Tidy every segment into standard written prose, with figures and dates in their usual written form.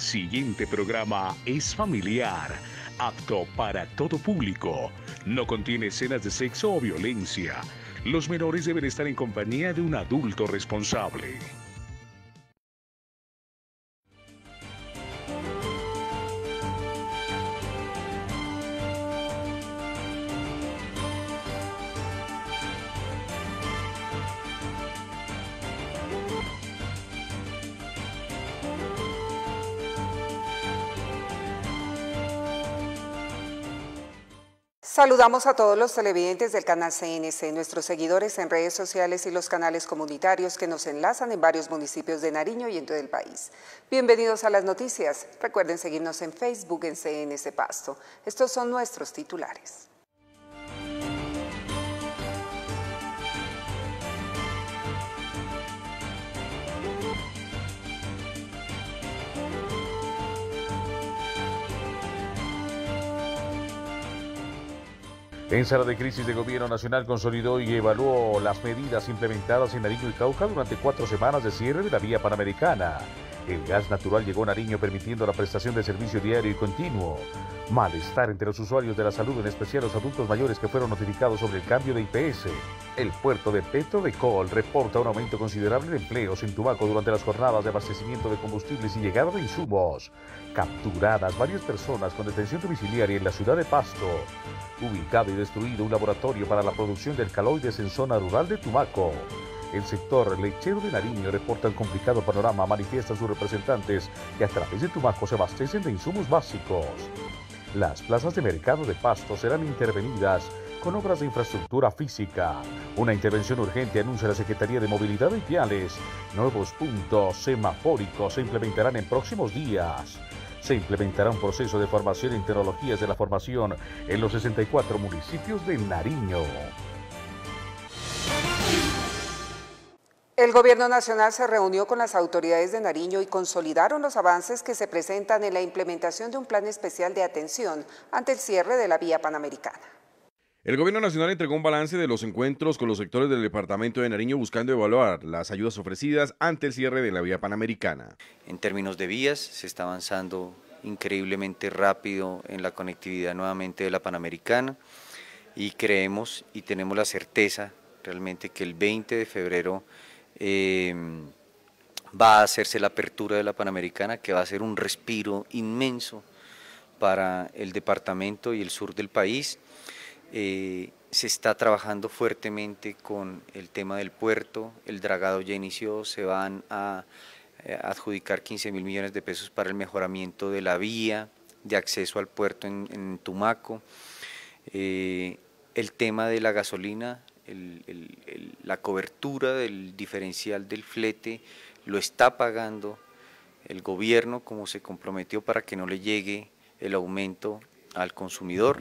siguiente programa es familiar, apto para todo público. No contiene escenas de sexo o violencia. Los menores deben estar en compañía de un adulto responsable. Saludamos a todos los televidentes del canal CNC, nuestros seguidores en redes sociales y los canales comunitarios que nos enlazan en varios municipios de Nariño y en todo el país. Bienvenidos a las noticias. Recuerden seguirnos en Facebook en CNC Pasto. Estos son nuestros titulares. En sala de crisis de gobierno nacional consolidó y evaluó las medidas implementadas en Nariño y Cauca durante 4 semanas de cierre de la vía panamericana. El gas natural llegó a Nariño permitiendo la prestación de servicio diario y continuo. Malestar entre los usuarios de la salud, en especial los adultos mayores que fueron notificados sobre el cambio de IPS. El puerto de Petro de Col reporta un aumento considerable de empleos en Tumaco durante las jornadas de abastecimiento de combustibles y llegada de insumos. Capturadas varias personas con detención domiciliaria en la ciudad de Pasto. Ubicado y destruido un laboratorio para la producción de alcaloides en zona rural de Tumaco. El sector lechero de Nariño reporta un complicado panorama, manifiestan sus representantes que a través de Tumaco se abastecen de insumos básicos. Las plazas de mercado de Pasto serán intervenidas con obras de infraestructura física. Una intervención urgente anuncia la Secretaría de Movilidad y Viales. Nuevos puntos semafóricos se implementarán en próximos días. Se implementará un proceso de formación en tecnologías de la formación en los 64 municipios de Nariño. El Gobierno Nacional se reunió con las autoridades de Nariño y consolidaron los avances que se presentan en la implementación de un plan especial de atención ante el cierre de la vía panamericana. El Gobierno Nacional entregó un balance de los encuentros con los sectores del departamento de Nariño buscando evaluar las ayudas ofrecidas ante el cierre de la vía panamericana. En términos de vías, se está avanzando increíblemente rápido en la conectividad nuevamente de la Panamericana y creemos y tenemos la certeza realmente que el 20 de febrero va a hacerse la apertura de la Panamericana, que va a ser un respiro inmenso para el departamento y el sur del país. Se está trabajando fuertemente con el tema del puerto, el dragado ya inició, se van a adjudicar 15.000 millones de pesos para el mejoramiento de la vía de acceso al puerto en Tumaco. El tema de la gasolina, la cobertura del diferencial del flete lo está pagando el gobierno como se comprometió para que no le llegue el aumento al consumidor.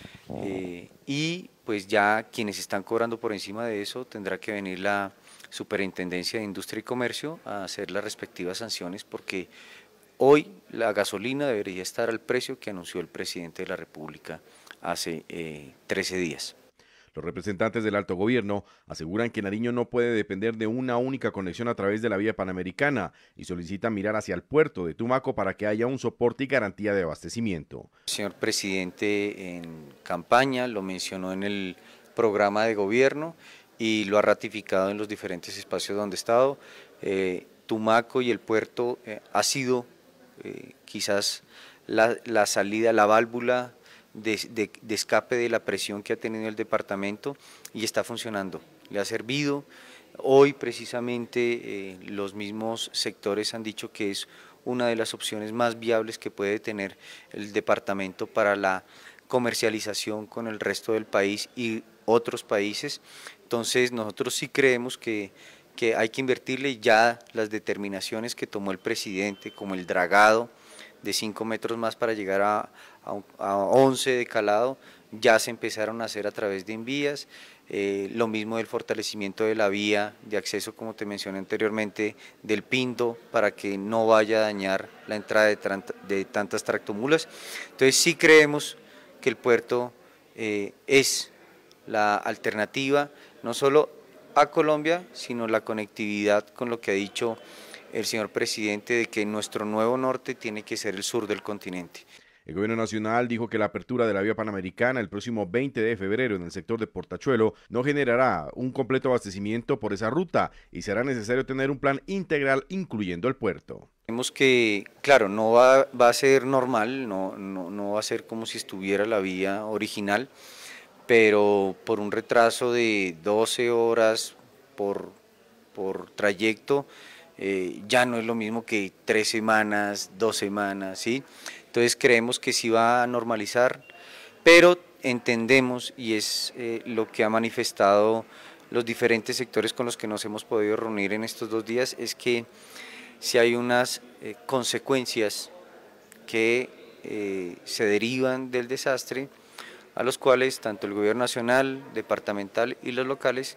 Y pues ya quienes están cobrando por encima de eso tendrá que venir la Superintendencia de Industria y Comercio a hacer las respectivas sanciones, porque hoy la gasolina debería estar al precio que anunció el presidente de la República hace 13 días. Los representantes del alto gobierno aseguran que Nariño no puede depender de una única conexión a través de la vía panamericana y solicitan mirar hacia el puerto de Tumaco para que haya un soporte y garantía de abastecimiento. El señor presidente en campaña lo mencionó en el programa de gobierno y lo ha ratificado en los diferentes espacios donde ha estado. Tumaco y el puerto ha sido quizás la salida, la válvula de escape de la presión que ha tenido el departamento y está funcionando, le ha servido. Hoy precisamente los mismos sectores han dicho que es una de las opciones más viables que puede tener el departamento para la comercialización con el resto del país y otros países. Entonces nosotros sí creemos que hay que invertirle. Ya las determinaciones que tomó el presidente, como el dragado de 5 metros más para llegar a 11 de calado, ya se empezaron a hacer a través de envías. Lo mismo del fortalecimiento de la vía de acceso, como te mencioné anteriormente, del Pindo, para que no vaya a dañar la entrada de tantas tractomulas. Entonces sí creemos que el puerto es la alternativa, no solo a Colombia, sino la conectividad con lo que ha dicho el señor presidente de que nuestro nuevo norte tiene que ser el sur del continente. El gobierno nacional dijo que la apertura de la vía panamericana el próximo 20 de febrero en el sector de Portachuelo no generará un completo abastecimiento por esa ruta y será necesario tener un plan integral incluyendo el puerto. Vemos que, claro, no va a ser normal, no va a ser como si estuviera la vía original, pero por un retraso de 12 horas por trayecto, ya no es lo mismo que 3 semanas, 2 semanas, ¿sí? Entonces creemos que sí va a normalizar, pero entendemos, y es lo que ha manifestado los diferentes sectores con los que nos hemos podido reunir en estos 2 días, es que si hay unas consecuencias que se derivan del desastre, a los cuales tanto el gobierno nacional, departamental y los locales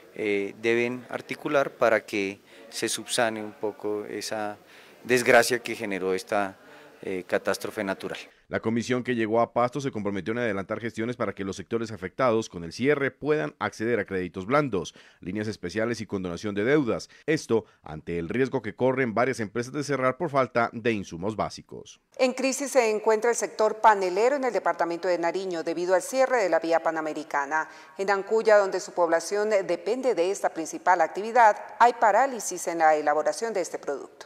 deben articular para que se subsane un poco esa desgracia que generó esta catástrofe natural. La comisión que llegó a Pasto se comprometió en adelantar gestiones para que los sectores afectados con el cierre puedan acceder a créditos blandos, líneas especiales y condonación de deudas. Esto ante el riesgo que corren varias empresas de cerrar por falta de insumos básicos. En crisis se encuentra el sector panelero en el departamento de Nariño debido al cierre de la vía panamericana. En Ancuya, donde su población depende de esta principal actividad, hay parálisis en la elaboración de este producto.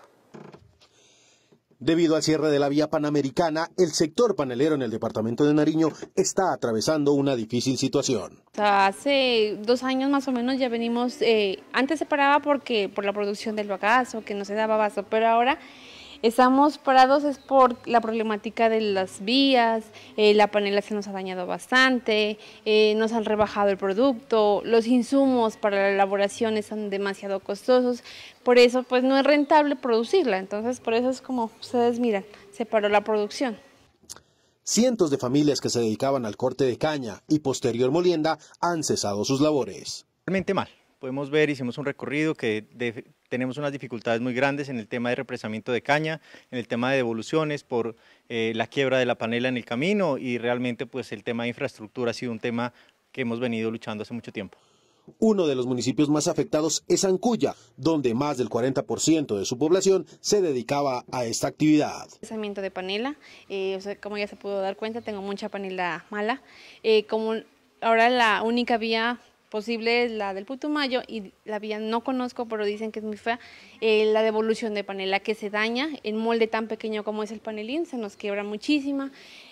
Debido al cierre de la vía panamericana, el sector panelero en el departamento de Nariño está atravesando una difícil situación. Hace 2 años más o menos ya venimos, antes se paraba por la producción del bagazo, que no se daba abasto, pero ahora estamos parados es por la problemática de las vías, la panela se nos ha dañado bastante, nos han rebajado el producto, los insumos para la elaboración están demasiado costosos, por eso pues no es rentable producirla, entonces por eso es como ustedes miran, se paró la producción. Cientos de familias que se dedicaban al corte de caña y posterior molienda han cesado sus labores. Realmente mal. Podemos ver, hicimos un recorrido que tenemos unas dificultades muy grandes en el tema de represamiento de caña, en el tema de devoluciones por la quiebra de la panela en el camino y realmente pues el tema de infraestructura ha sido un tema que hemos venido luchando hace mucho tiempo. Uno de los municipios más afectados es Ancuya, donde más del 40% de su población se dedicaba a esta actividad. Represamiento de panela, como ya se pudo dar cuenta, tengo mucha panela mala, como ahora la única vía posible es la del Putumayo y la vía no conozco, pero dicen que es muy fea, la devolución de panela que se daña en molde tan pequeño como es el panelín, se nos quiebra muchísima.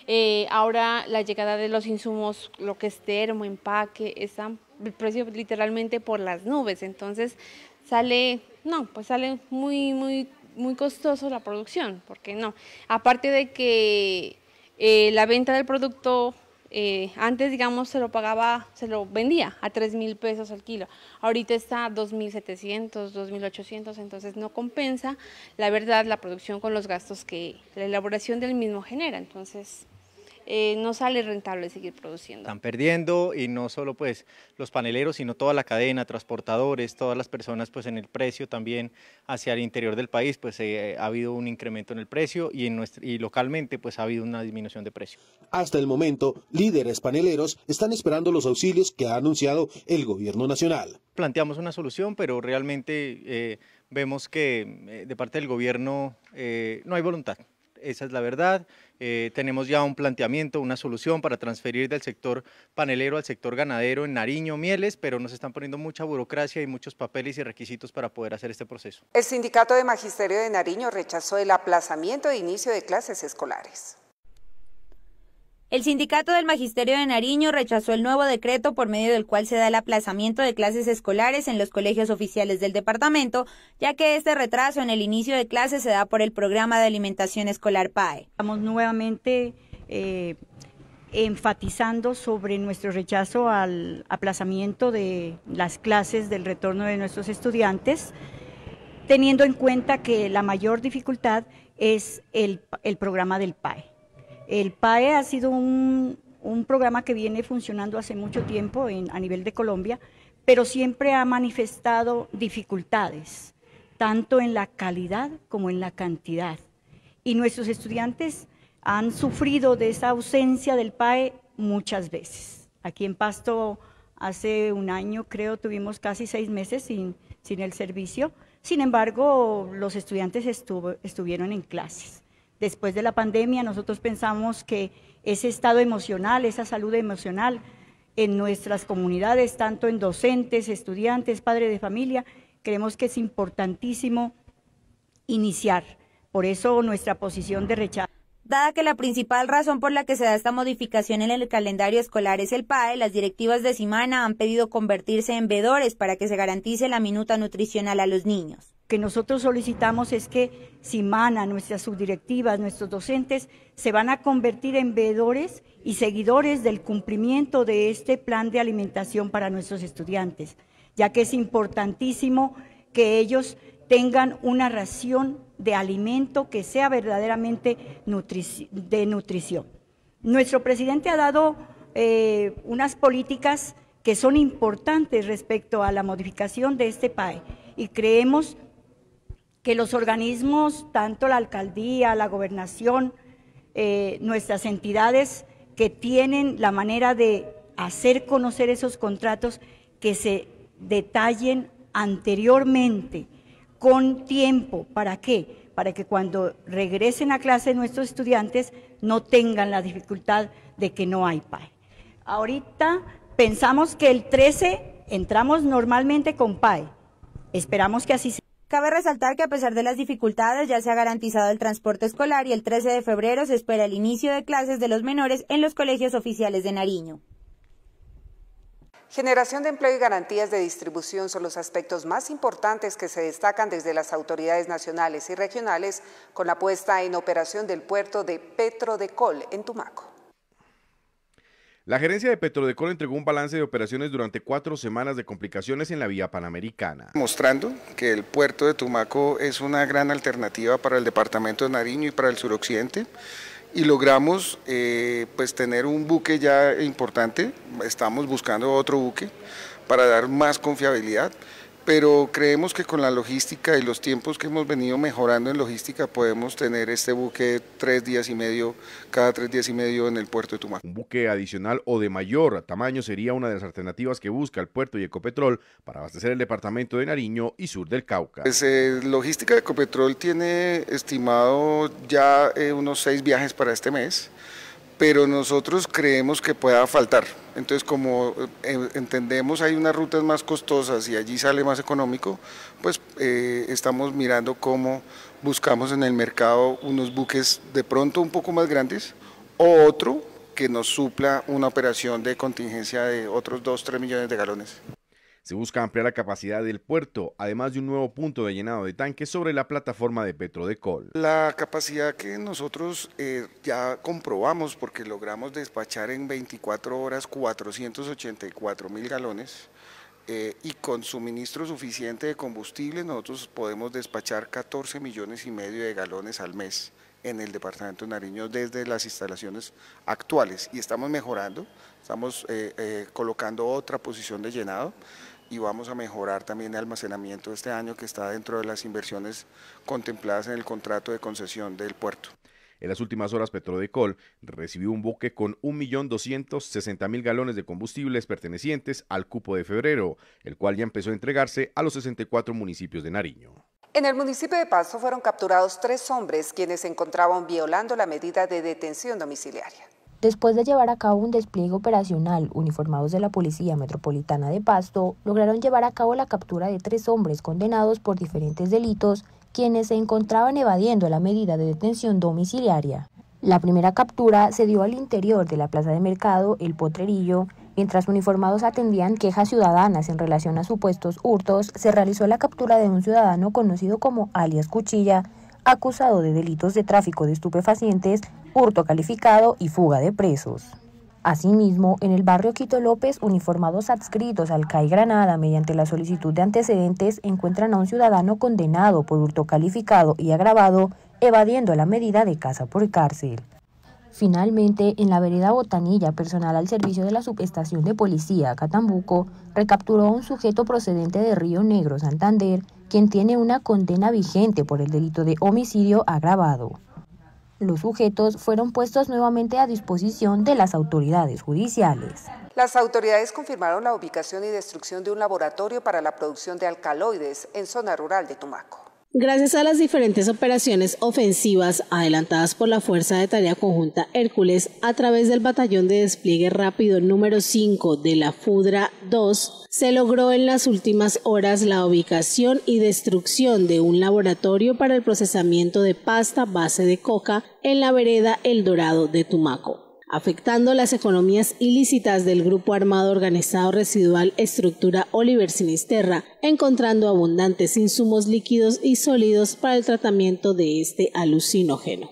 Ahora la llegada de los insumos, lo que es termo, empaque, están el precio literalmente por las nubes, entonces sale muy costoso la producción, porque no, aparte de que la venta del producto antes, digamos, se lo vendía a 3.000 pesos al kilo. Ahorita está a 2.700, 2.800, entonces no compensa, la verdad, la producción con los gastos que la elaboración del mismo genera. Entonces, no sale rentable seguir produciendo. Están perdiendo y no solo pues los paneleros, sino toda la cadena, transportadores, todas las personas pues en el precio también hacia el interior del país pues ha habido un incremento en el precio y localmente pues ha habido una disminución de precio. Hasta el momento, líderes paneleros están esperando los auxilios que ha anunciado el gobierno nacional. Planteamos una solución, pero realmente vemos que de parte del gobierno no hay voluntad. Esa es la verdad. Tenemos ya un planteamiento, una solución para transferir del sector panelero al sector ganadero en Nariño, Mieles, pero nos están poniendo mucha burocracia y muchos papeles y requisitos para poder hacer este proceso. El Sindicato de Magisterio de Nariño rechazó el aplazamiento de inicio de clases escolares. El Sindicato del Magisterio de Nariño rechazó el nuevo decreto por medio del cual se da el aplazamiento de clases escolares en los colegios oficiales del departamento, ya que este retraso en el inicio de clases se da por el programa de alimentación escolar PAE. Estamos nuevamente enfatizando sobre nuestro rechazo al aplazamiento de las clases del retorno de nuestros estudiantes, teniendo en cuenta que la mayor dificultad es el programa del PAE. El PAE ha sido un programa que viene funcionando hace mucho tiempo a nivel de Colombia, pero siempre ha manifestado dificultades, tanto en la calidad como en la cantidad. Y nuestros estudiantes han sufrido de esa ausencia del PAE muchas veces. Aquí en Pasto hace un año, creo, tuvimos casi 6 meses sin el servicio. Sin embargo, los estudiantes estuvieron en clases. Después de la pandemia, nosotros pensamos que ese estado emocional, esa salud emocional en nuestras comunidades, tanto en docentes, estudiantes, padres de familia, creemos que es importantísimo iniciar. Por eso nuestra posición de rechazo. Dada que la principal razón por la que se da esta modificación en el calendario escolar es el PAE, las directivas de Simana han pedido convertirse en veedores para que se garantice la minuta nutricional a los niños. Lo que nosotros solicitamos es que Simana, nuestras subdirectivas, nuestros docentes, se van a convertir en veedores y seguidores del cumplimiento de este plan de alimentación para nuestros estudiantes, ya que es importantísimo que ellos tengan una ración de alimento que sea verdaderamente de nutrición. Nuestro presidente ha dado unas políticas que son importantes respecto a la modificación de este PAE y creemos que los organismos, tanto la alcaldía, la gobernación, nuestras entidades que tienen la manera de hacer conocer esos contratos, que se detallen anteriormente, con tiempo. ¿Para qué? Para que cuando regresen a clase nuestros estudiantes no tengan la dificultad de que no hay PAE. Ahorita pensamos que el 13 entramos normalmente con PAE. Esperamos que así sea. Cabe resaltar que a pesar de las dificultades ya se ha garantizado el transporte escolar y el 13 de febrero se espera el inicio de clases de los menores en los colegios oficiales de Nariño. Generación de empleo y garantías de distribución son los aspectos más importantes que se destacan desde las autoridades nacionales y regionales con la puesta en operación del puerto de Petrodecol en Tumaco. La gerencia de Petrodecol entregó un balance de operaciones durante 4 semanas de complicaciones en la vía panamericana. Mostrando que el puerto de Tumaco es una gran alternativa para el departamento de Nariño y para el suroccidente. Y logramos pues tener un buque ya importante, estamos buscando otro buque para dar más confiabilidad, pero creemos que con la logística y los tiempos que hemos venido mejorando en logística podemos tener este buque 3 días y medio, cada 3 días y medio en el puerto de Tumaco. Un buque adicional o de mayor tamaño sería una de las alternativas que busca el puerto y Ecopetrol para abastecer el departamento de Nariño y sur del Cauca. Pues, logística de Ecopetrol tiene estimado ya unos 6 viajes para este mes, pero nosotros creemos que pueda faltar. Entonces, como entendemos hay unas rutas más costosas y allí sale más económico, pues estamos mirando cómo buscamos en el mercado unos buques de pronto un poco más grandes o otro que nos supla una operación de contingencia de otros 2-3 millones de galones. Se busca ampliar la capacidad del puerto, además de un nuevo punto de llenado de tanques sobre la plataforma de Petrodecol. La capacidad que nosotros ya comprobamos, porque logramos despachar en 24 horas 484.000 galones, y con suministro suficiente de combustible nosotros podemos despachar 14,5 millones de galones al mes en el departamento de Nariño desde las instalaciones actuales, y estamos mejorando, estamos colocando otra posición de llenado y vamos a mejorar también el almacenamiento este año, que está dentro de las inversiones contempladas en el contrato de concesión del puerto. En las últimas horas, Petrodecol recibió un buque con 1.260.000 galones de combustibles pertenecientes al cupo de febrero, el cual ya empezó a entregarse a los 64 municipios de Nariño. En el municipio de Pasto fueron capturados 3 hombres quienes se encontraban violando la medida de detención domiciliaria. Después de llevar a cabo un despliegue operacional, uniformados de la Policía Metropolitana de Pasto lograron llevar a cabo la captura de 3 hombres condenados por diferentes delitos, quienes se encontraban evadiendo la medida de detención domiciliaria. La primera captura se dio al interior de la plaza de mercado El Potrerillo. Mientras uniformados atendían quejas ciudadanas en relación a supuestos hurtos, se realizó la captura de un ciudadano conocido como alias Cuchilla, acusado de delitos de tráfico de estupefacientes, hurto calificado y fuga de presos. Asimismo, en el barrio Quito López, uniformados adscritos al CAI Granada mediante la solicitud de antecedentes encuentran a un ciudadano condenado por hurto calificado y agravado, evadiendo la medida de casa por cárcel. Finalmente, en la vereda Botanilla, personal al servicio de la subestación de policía Catambuco recapturó a un sujeto procedente de Río Negro, Santander, quien tiene una condena vigente por el delito de homicidio agravado. Los sujetos fueron puestos nuevamente a disposición de las autoridades judiciales. Las autoridades confirmaron la ubicación y destrucción de un laboratorio para la producción de alcaloides en zona rural de Tumaco. Gracias a las diferentes operaciones ofensivas adelantadas por la Fuerza de Tarea Conjunta Hércules a través del Batallón de Despliegue Rápido número 5 de la FUDRA 2, se logró en las últimas horas la ubicación y destrucción de un laboratorio para el procesamiento de pasta base de coca en la vereda El Dorado de Tumaco, afectando las economías ilícitas del grupo armado organizado residual Estructura Oliver Sinisterra, encontrando abundantes insumos líquidos y sólidos para el tratamiento de este alucinógeno.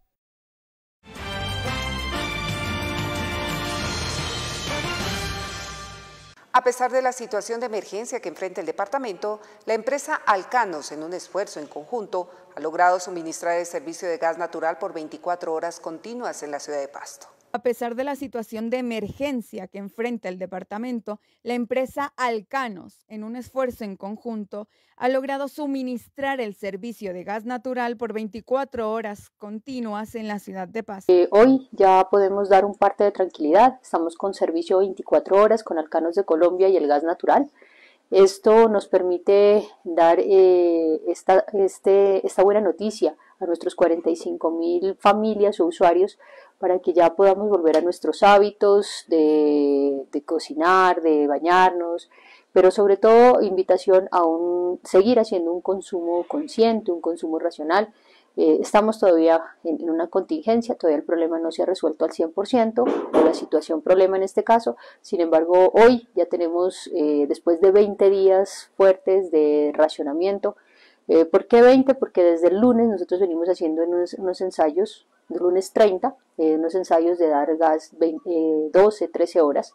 A pesar de la situación de emergencia que enfrenta el departamento, la empresa Alcanos, en un esfuerzo en conjunto, ha logrado suministrar el servicio de gas natural por 24 horas continuas en la ciudad de Pasto. A pesar de la situación de emergencia que enfrenta el departamento, la empresa Alcanos, en un esfuerzo en conjunto, ha logrado suministrar el servicio de gas natural por 24 horas continuas en la ciudad de Pasto. Hoy ya podemos dar un parte de tranquilidad, estamos con servicio 24 horas con Alcanos de Colombia y el gas natural. Esto nos permite dar esta buena noticia a nuestros 45.000 familias o usuarios para que ya podamos volver a nuestros hábitos de cocinar, de bañarnos, pero sobre todo invitación a seguir haciendo un consumo consciente, un consumo racional. Estamos todavía en una contingencia, todavía el problema no se ha resuelto al 100%, o la situación problema en este caso. Sin embargo, hoy ya tenemos, después de 20 días fuertes de racionamiento. ¿Por qué 20? Porque desde el lunes nosotros venimos haciendo unos ensayos, del lunes 30, unos ensayos de dar gas 12, 13 horas.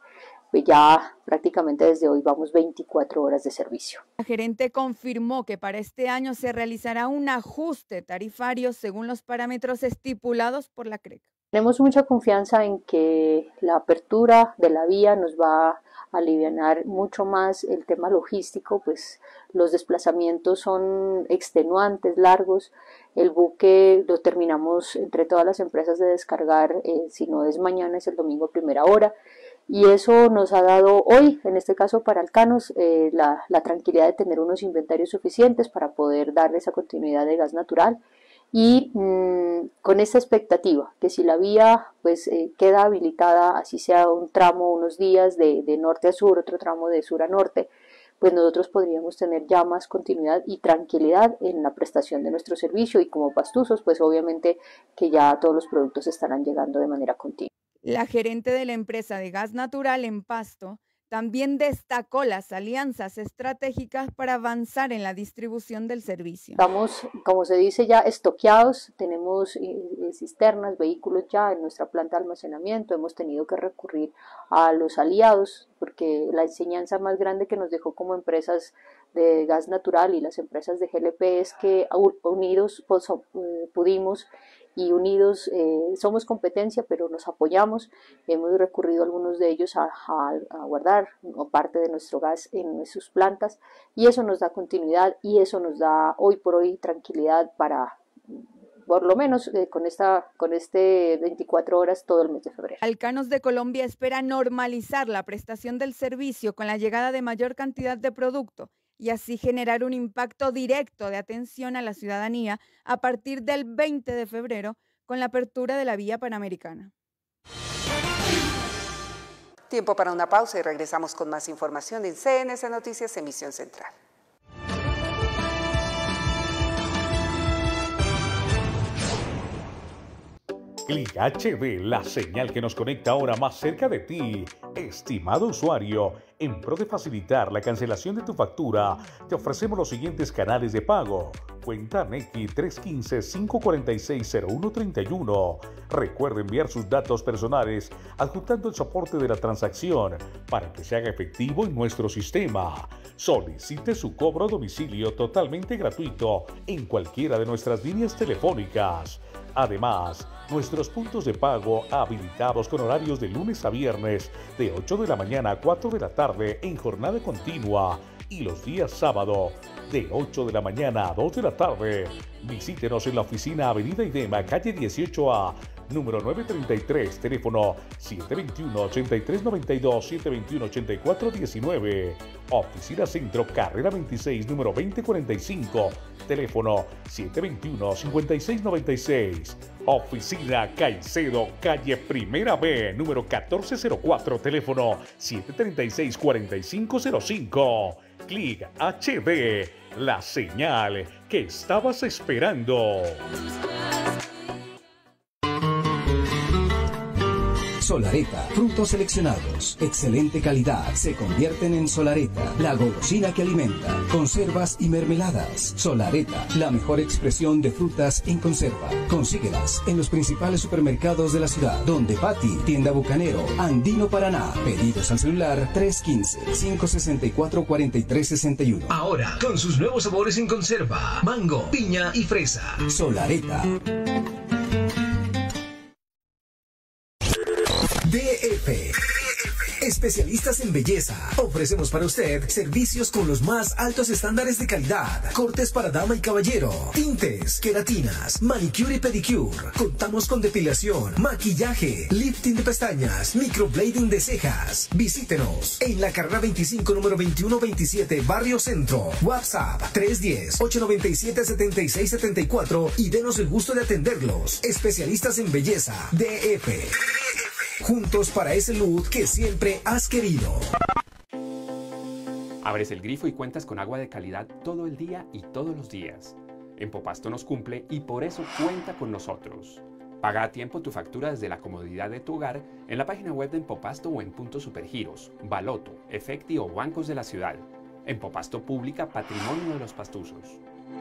Ya prácticamente desde hoy vamos 24 horas de servicio. La gerente confirmó que para este año se realizará un ajuste tarifario según los parámetros estipulados por la CREC. Tenemos mucha confianza en que la apertura de la vía nos va a alivianar mucho más el tema logístico, pues los desplazamientos son extenuantes, largos. El buque lo terminamos entre todas las empresas de descargar, si no es mañana, es el domingo a primera hora. Y eso nos ha dado hoy, en este caso para Alcanos, la tranquilidad de tener unos inventarios suficientes para poder darle esa continuidad de gas natural. Y con esta expectativa, que si la vía pues queda habilitada, así sea un tramo, unos días de norte a sur, otro tramo de sur a norte, pues nosotros podríamos tener ya más continuidad y tranquilidad en la prestación de nuestro servicio, y como pastuzos, pues obviamente que ya todos los productos estarán llegando de manera continua. La gerente de la empresa de gas natural en Pasto también destacó las alianzas estratégicas para avanzar en la distribución del servicio. Estamos, como se dice, ya estoqueados, tenemos cisternas, vehículos ya en nuestra planta de almacenamiento. Hemos tenido que recurrir a los aliados porque la enseñanza más grande que nos dejó como empresas de gas natural y las empresas de GLP es que unidos pudimos, y unidos somos competencia, pero nos apoyamos. Hemos recurrido a algunos de ellos a guardar parte de nuestro gas en sus plantas, y eso nos da continuidad y eso nos da hoy por hoy tranquilidad para por lo menos con este 24 horas todo el mes de febrero. Alcanos de Colombia espera normalizar la prestación del servicio con la llegada de mayor cantidad de producto y así generar un impacto directo de atención a la ciudadanía a partir del 20 de febrero con la apertura de la vía panamericana. Tiempo para una pausa y regresamos con más información en CNC Noticias, emisión central. Clic HD, la señal que nos conecta ahora más cerca de ti. Estimado usuario, en pro de facilitar la cancelación de tu factura, te ofrecemos los siguientes canales de pago. Cuenta Nequi 315-546-0131. Recuerda enviar sus datos personales adjuntando el soporte de la transacción para que se haga efectivo en nuestro sistema. Solicite su cobro a domicilio totalmente gratuito en cualquiera de nuestras líneas telefónicas. Además, nuestros puntos de pago habilitados con horarios de lunes a viernes de 8 de la mañana a 4 de la tarde en jornada continua y los días sábado de 8 de la mañana a 2 de la tarde. Visítenos en la oficina Avenida Idema, calle 18A, número 933, teléfono 721-8392, 721-8419. Oficina Centro, carrera 26, número 2045, teléfono 721-5696. Oficina Caicedo, calle Primera B, número 1404, teléfono 736-4505. Click HD, la señal que estabas esperando. Solareta, frutos seleccionados, excelente calidad, se convierten en Solareta, la golosina que alimenta, conservas y mermeladas. Solareta, la mejor expresión de frutas en conserva. Consíguelas en los principales supermercados de la ciudad, Donde Pati, Tienda Bucanero, Andino Paraná. Pedidos al celular 315-564-4361. Ahora, con sus nuevos sabores en conserva, mango, piña y fresa. Solareta. DF. Especialistas en belleza. Ofrecemos para usted servicios con los más altos estándares de calidad. Cortes para dama y caballero. Tintes, queratinas, manicure y pedicure. Contamos con depilación, maquillaje, lifting de pestañas, microblading de cejas. Visítenos en la carrera 25, número 2127, Barrio Centro. WhatsApp 310-897-7674 y denos el gusto de atenderlos. Especialistas en belleza. DF. Juntos para ese look que siempre has querido. Abres el grifo y cuentas con agua de calidad todo el día y todos los días. Empopasto nos cumple y por eso cuenta con nosotros. Paga a tiempo tu factura desde la comodidad de tu hogar en la página web de Empopasto o en puntos Supergiros, Baloto, Efecti o bancos de la ciudad. Empopasto Pública, patrimonio de los pastuzos.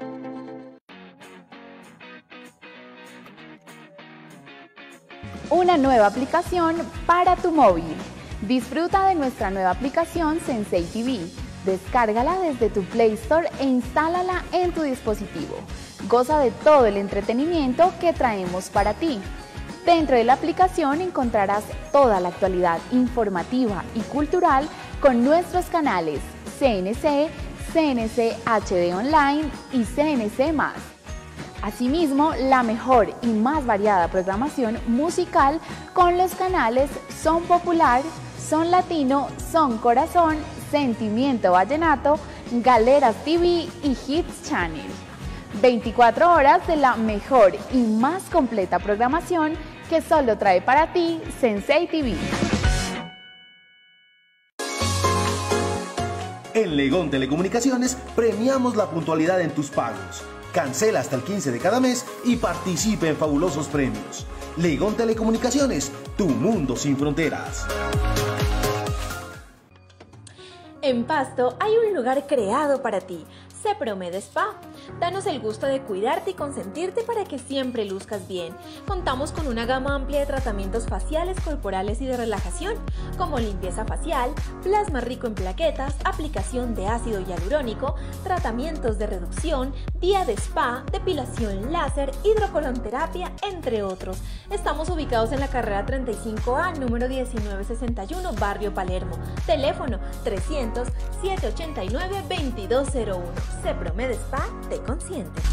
Una nueva aplicación para tu móvil. Disfruta de nuestra nueva aplicación Sensei TV. Descárgala desde tu Play Store e instálala en tu dispositivo. Goza de todo el entretenimiento que traemos para ti. Dentro de la aplicación encontrarás toda la actualidad informativa y cultural con nuestros canales CNC, CNC HD Online y CNC+. Asimismo, la mejor y más variada programación musical con los canales Son Popular, Son Latino, Son Corazón, Sentimiento Vallenato, Galeras TV y Hits Channel. 24 horas de la mejor y más completa programación que solo trae para ti Sensei TV. En Legón Telecomunicaciones premiamos la puntualidad en tus pagos. Cancela hasta el 15 de cada mes y participe en fabulosos premios. Legón Telecomunicaciones, tu mundo sin fronteras. En Pasto hay un lugar creado para ti, Cepromed Spa. Danos el gusto de cuidarte y consentirte para que siempre luzcas bien. Contamos con una gama amplia de tratamientos faciales, corporales y de relajación, como limpieza facial, plasma rico en plaquetas, aplicación de ácido hialurónico, tratamientos de reducción, día de spa, depilación láser, hidrocolonterapia, entre otros. Estamos ubicados en la carrera 35A, número 1961, Barrio Palermo. Teléfono 300-789-2201. Cepromed Spa te consiente.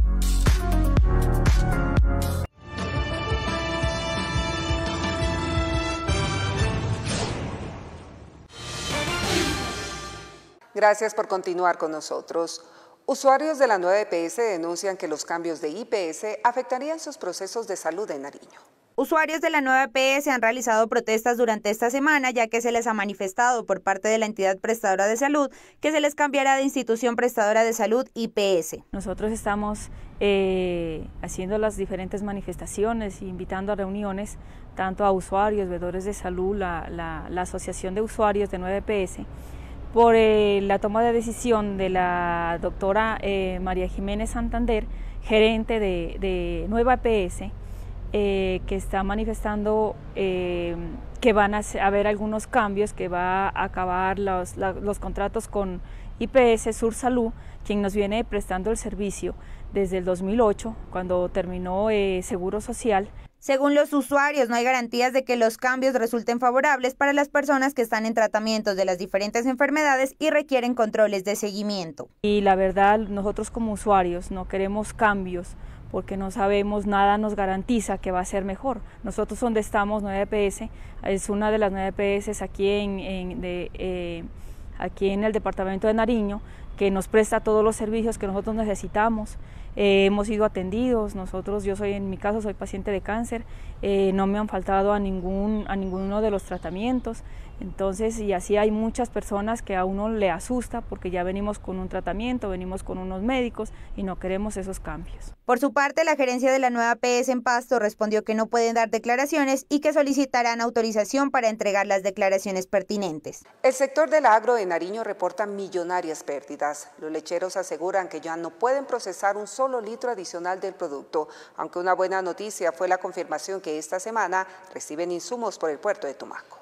Gracias por continuar con nosotros. Usuarios de la nueva EPS denuncian que los cambios de IPS afectarían sus procesos de salud en Nariño. Usuarios de la nueva EPS han realizado protestas durante esta semana, ya que se les ha manifestado por parte de la entidad prestadora de salud que se les cambiará de institución prestadora de salud IPS. Nosotros estamos haciendo las diferentes manifestaciones e invitando a reuniones tanto a usuarios, veedores de salud, la Asociación de Usuarios de nueva EPS, por la toma de decisión de la doctora María Jiménez Santander, gerente de nueva EPS, que está manifestando que van a haber algunos cambios, que va a acabar los contratos con IPS Sur Salud, quien nos viene prestando el servicio desde el 2008, cuando terminó Seguro Social. Según los usuarios, no hay garantías de que los cambios resulten favorables para las personas que están en tratamientos de las diferentes enfermedades y requieren controles de seguimiento. Y la verdad, nosotros como usuarios no queremos cambios porque no sabemos, nada nos garantiza que va a ser mejor. Nosotros donde estamos, 9EPS, es una de las 9EPS aquí en el departamento de Nariño, que nos presta todos los servicios que nosotros necesitamos. Hemos sido atendidos, en mi caso soy paciente de cáncer, no me han faltado a ninguno de los tratamientos, entonces y así hay muchas personas que a uno le asusta porque ya venimos con un tratamiento, venimos con unos médicos y no queremos esos cambios. Por su parte, la gerencia de la nueva PS en Pasto respondió que no pueden dar declaraciones y que solicitarán autorización para entregar las declaraciones pertinentes. El sector del agro de Nariño reporta millonarias pérdidas. Los lecheros aseguran que ya no pueden procesar un solo litro adicional del producto, aunque una buena noticia fue la confirmación que esta semana reciben insumos por el puerto de Tumaco.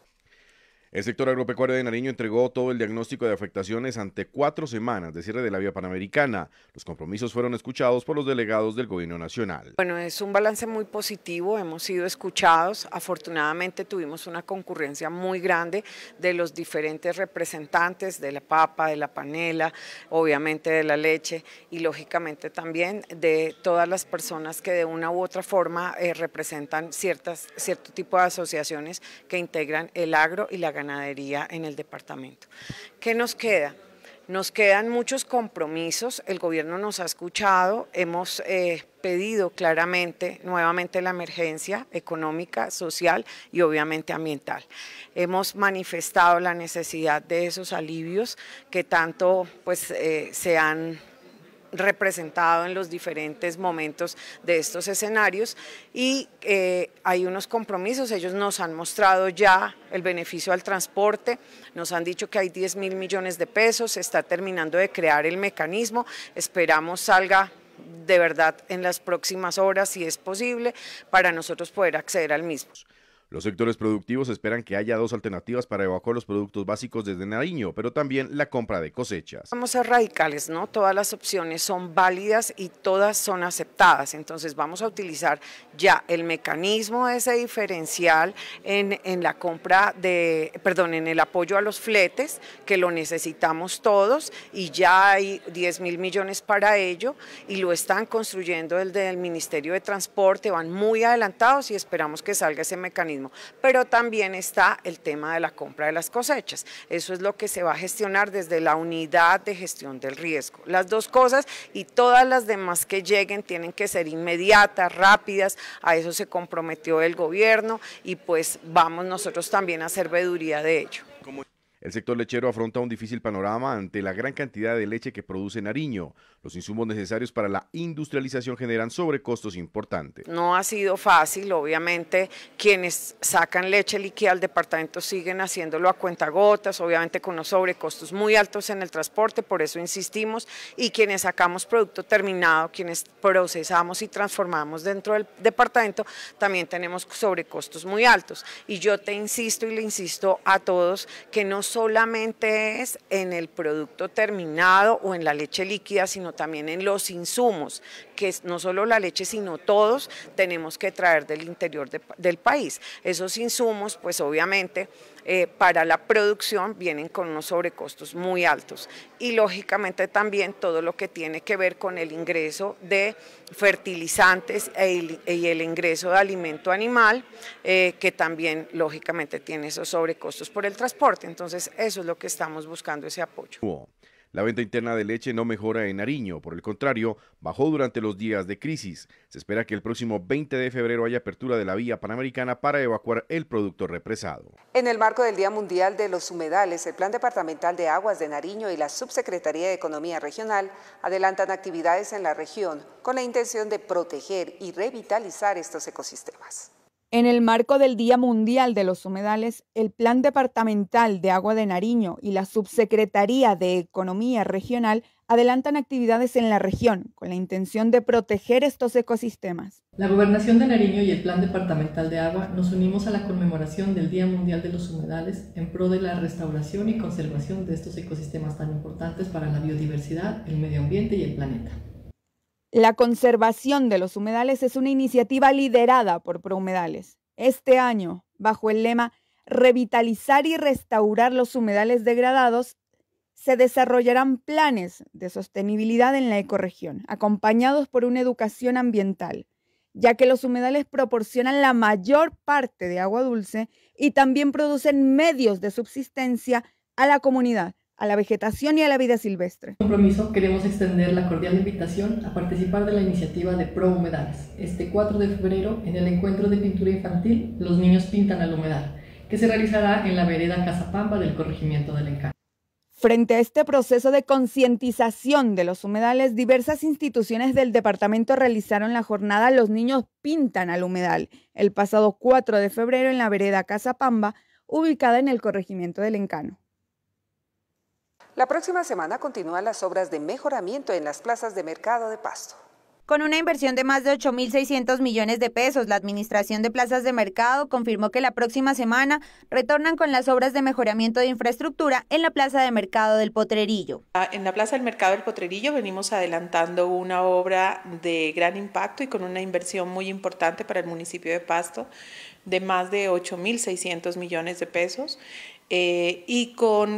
El sector agropecuario de Nariño entregó todo el diagnóstico de afectaciones ante 4 semanas de cierre de la vía panamericana. Los compromisos fueron escuchados por los delegados del gobierno nacional. Bueno, es un balance muy positivo, hemos sido escuchados. Afortunadamente tuvimos una concurrencia muy grande de los diferentes representantes de la papa, de la panela, obviamente de la leche y lógicamente también de todas las personas que de una u otra forma representan cierto tipo de asociaciones que integran el agro y la ganadería en el departamento. ¿Qué nos queda? Nos quedan muchos compromisos, el gobierno nos ha escuchado, hemos pedido claramente nuevamente la emergencia económica, social y obviamente ambiental. Hemos manifestado la necesidad de esos alivios que tanto se han representado en los diferentes momentos de estos escenarios y hay unos compromisos, ellos nos han mostrado ya el beneficio al transporte, nos han dicho que hay 10.000 millones de pesos, se está terminando de crear el mecanismo, esperamos salga de verdad en las próximas horas si es posible para nosotros poder acceder al mismo. Los sectores productivos esperan que haya 2 alternativas para evacuar los productos básicos desde Nariño, pero también la compra de cosechas. Vamos a ser radicales, ¿no? Todas las opciones son válidas y todas son aceptadas, entonces vamos a utilizar ya el mecanismo de ese diferencial en la compra en el apoyo a los fletes, que lo necesitamos todos y ya hay 10.000 millones para ello y lo están construyendo desde el Ministerio de Transporte, van muy adelantados y esperamos que salga ese mecanismo. Pero también está el tema de la compra de las cosechas. Eso es lo que se va a gestionar desde la unidad de gestión del riesgo. Las 2 cosas y todas las demás que lleguen tienen que ser inmediatas, rápidas, a eso se comprometió el gobierno y pues vamos nosotros también a hacer veeduría de ello. El sector lechero afronta un difícil panorama ante la gran cantidad de leche que produce Nariño. Los insumos necesarios para la industrialización generan sobrecostos importantes. No ha sido fácil, obviamente quienes sacan leche líquida al departamento siguen haciéndolo a cuentagotas, obviamente con unos sobrecostos muy altos en el transporte, por eso insistimos, y quienes sacamos producto terminado, quienes procesamos y transformamos dentro del departamento, también tenemos sobrecostos muy altos. Y yo te insisto y le insisto a todos que no solamente es en el producto terminado o en la leche líquida, sino también en los insumos, que no solo la leche, sino todos tenemos que traer del interior del país. Esos insumos, pues obviamente, para la producción vienen con unos sobrecostos muy altos y lógicamente también todo lo que tiene que ver con el ingreso de fertilizantes y el ingreso de alimento animal, que también lógicamente tiene esos sobrecostos por el transporte. Entonces eso es lo que estamos buscando, ese apoyo. La venta interna de leche no mejora en Nariño, por el contrario, bajó durante los días de crisis. Se espera que el próximo 20 de febrero haya apertura de la vía panamericana para evacuar el producto represado. En el marco del Día Mundial de los Humedales, el Plan Departamental de Aguas de Nariño y la Subsecretaría de Economía Regional adelantan actividades en la región con la intención de proteger y revitalizar estos ecosistemas. En el marco del Día Mundial de los Humedales, el Plan Departamental de Agua de Nariño y la Subsecretaría de Economía Regional adelantan actividades en la región con la intención de proteger estos ecosistemas. La Gobernación de Nariño y el Plan Departamental de Agua nos unimos a la conmemoración del Día Mundial de los Humedales en pro de la restauración y conservación de estos ecosistemas tan importantes para la biodiversidad, el medio ambiente y el planeta. La conservación de los humedales es una iniciativa liderada por Prohumedales. Este año, bajo el lema Revitalizar y restaurar los humedales degradados, se desarrollarán planes de sostenibilidad en la ecorregión, acompañados por una educación ambiental, ya que los humedales proporcionan la mayor parte de agua dulce y también producen medios de subsistencia a la comunidad, a la vegetación y a la vida silvestre. Compromiso, queremos extender la cordial invitación a participar de la iniciativa de Prohumedales. Este 4 de febrero, en el encuentro de pintura infantil, los niños pintan al humedal, que se realizará en la vereda Casapamba del corregimiento del Encano. Frente a este proceso de concientización de los humedales, diversas instituciones del departamento realizaron la jornada Los niños pintan al humedal, el pasado 4 de febrero en la vereda Casapamba, ubicada en el corregimiento del Encano. La próxima semana continúan las obras de mejoramiento en las plazas de mercado de Pasto. Con una inversión de más de 8.600 millones de pesos, la Administración de Plazas de Mercado confirmó que la próxima semana retornan con las obras de mejoramiento de infraestructura en la Plaza de Mercado del Potrerillo. En la Plaza del Mercado del Potrerillo venimos adelantando una obra de gran impacto y con una inversión muy importante para el municipio de Pasto de más de 8.600 millones de pesos. Y con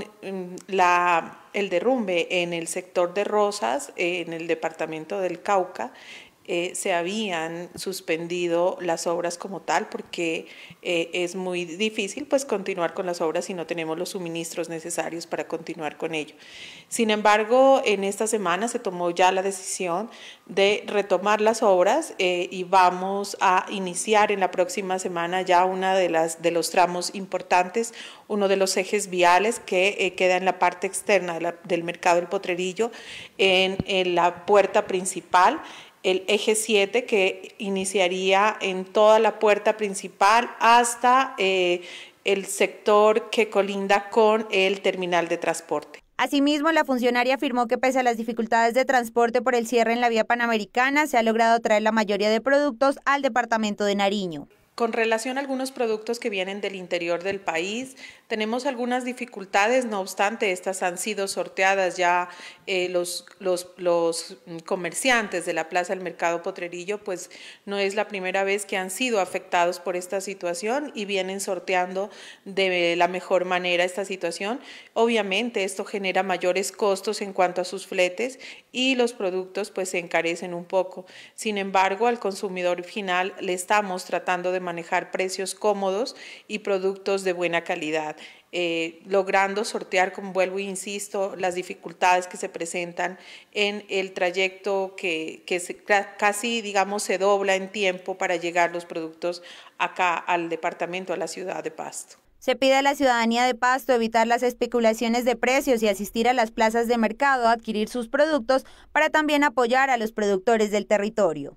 el derrumbe en el sector de Rosas, en el departamento del Cauca, se habían suspendido las obras como tal porque es muy difícil pues continuar con las obras si no tenemos los suministros necesarios para continuar con ello. Sin embargo, en esta semana se tomó ya la decisión de retomar las obras y vamos a iniciar en la próxima semana ya una de los tramos importantes, uno de los ejes viales que queda en la parte externa del mercado del Potrerillo, en la puerta principal, el eje 7 que iniciaría en toda la puerta principal hasta el sector que colinda con el terminal de transporte. Asimismo, la funcionaria afirmó que pese a las dificultades de transporte por el cierre en la vía panamericana, se ha logrado traer la mayoría de productos al departamento de Nariño. Con relación a algunos productos que vienen del interior del país, tenemos algunas dificultades, no obstante, estas han sido sorteadas ya los comerciantes de la Plaza del Mercado Potrerillo, pues no es la primera vez que han sido afectados por esta situación y vienen sorteando de la mejor manera esta situación. Obviamente esto genera mayores costos en cuanto a sus fletes y los productos pues se encarecen un poco. Sin embargo, al consumidor final le estamos tratando de manejar precios cómodos y productos de buena calidad, logrando sortear, como vuelvo e insisto, las dificultades que se presentan en el trayecto que casi, digamos, se dobla en tiempo para llegar los productos acá al departamento, a la ciudad de Pasto. Se pide a la ciudadanía de Pasto evitar las especulaciones de precios y asistir a las plazas de mercado a adquirir sus productos para también apoyar a los productores del territorio.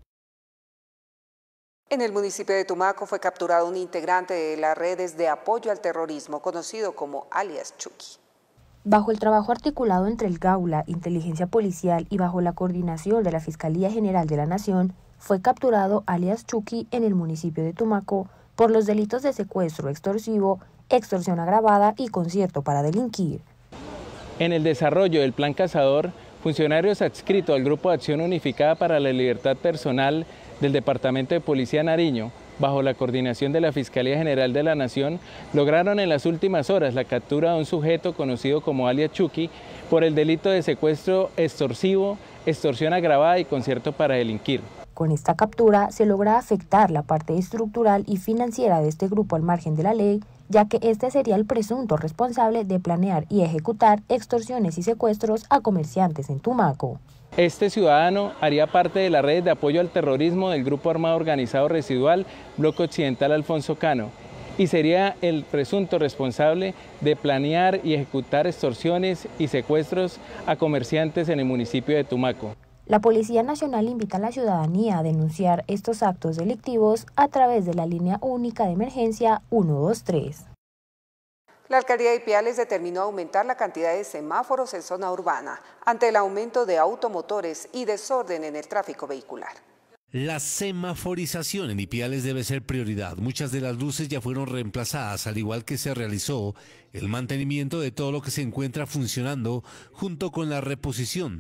En el municipio de Tumaco fue capturado un integrante de las redes de apoyo al terrorismo, conocido como alias Chucky. Bajo el trabajo articulado entre el Gaula, Inteligencia Policial y bajo la coordinación de la Fiscalía General de la Nación, fue capturado alias Chucky en el municipio de Tumaco por los delitos de secuestro extorsivo, extorsión agravada y concierto para delinquir. En el desarrollo del Plan Cazador, funcionarios adscritos al Grupo de Acción Unificada para la Libertad Personal del Departamento de Policía Nariño, bajo la coordinación de la Fiscalía General de la Nación, lograron en las últimas horas la captura de un sujeto conocido como alias Chucky por el delito de secuestro extorsivo, extorsión agravada y concierto para delinquir. Con esta captura se logra afectar la parte estructural y financiera de este grupo al margen de la ley, ya que este sería el presunto responsable de planear y ejecutar extorsiones y secuestros a comerciantes en Tumaco. Este ciudadano haría parte de la red de apoyo al terrorismo del Grupo Armado Organizado Residual Bloque Occidental Alfonso Cano y sería el presunto responsable de planear y ejecutar extorsiones y secuestros a comerciantes en el municipio de Tumaco. La Policía Nacional invita a la ciudadanía a denunciar estos actos delictivos a través de la línea única de emergencia 123. La Alcaldía de Ipiales determinó aumentar la cantidad de semáforos en zona urbana ante el aumento de automotores y desorden en el tráfico vehicular. La semaforización en Ipiales debe ser prioridad. Muchas de las luces ya fueron reemplazadas, al igual que se realizó el mantenimiento de todo lo que se encuentra funcionando junto con la reposición.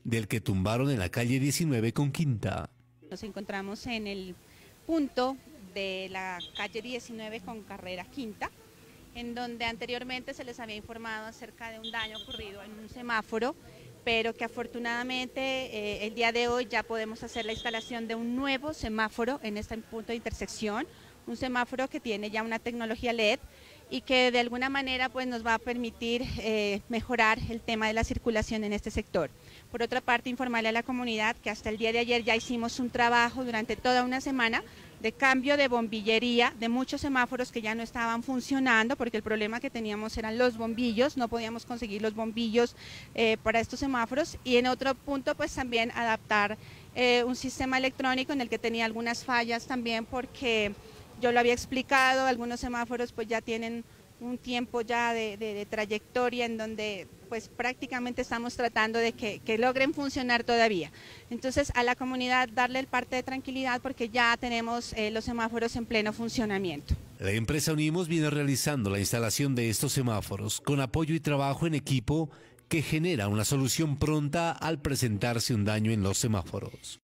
del que tumbaron en la calle 19 con Quinta. Nos encontramos en el punto de la calle 19 con carrera Quinta, en donde anteriormente se les había informado acerca de un daño ocurrido en un semáforo, pero que afortunadamente el día de hoy ya podemos hacer la instalación de un nuevo semáforo en este punto de intersección, un semáforo que tiene ya una tecnología LED y que de alguna manera pues nos va a permitir mejorar el tema de la circulación en este sector. Por otra parte, informarle a la comunidad que hasta el día de ayer ya hicimos un trabajo durante toda una semana de cambio de bombillería de muchos semáforos que ya no estaban funcionando, porque el problema que teníamos eran los bombillos, no podíamos conseguir los bombillos para estos semáforos, y en otro punto pues también adaptar un sistema electrónico en el que tenía algunas fallas también, porque yo lo había explicado, algunos semáforos pues ya tienen un tiempo ya de trayectoria en donde pues prácticamente estamos tratando de que logren funcionar todavía. Entonces a la comunidad darle el parte de tranquilidad porque ya tenemos los semáforos en pleno funcionamiento. La empresa Unimos viene realizando la instalación de estos semáforos con apoyo y trabajo en equipo que genera una solución pronta al presentarse un daño en los semáforos.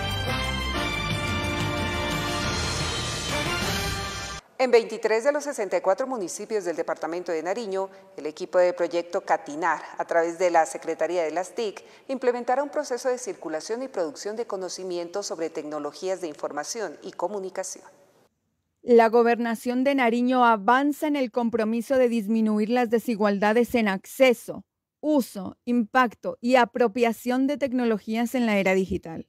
En 23 de los 64 municipios del departamento de Nariño, el equipo del proyecto Catinar, a través de la Secretaría de las TIC, implementará un proceso de circulación y producción de conocimientos sobre tecnologías de información y comunicación. La Gobernación de Nariño avanza en el compromiso de disminuir las desigualdades en acceso, uso, impacto y apropiación de tecnologías en la era digital.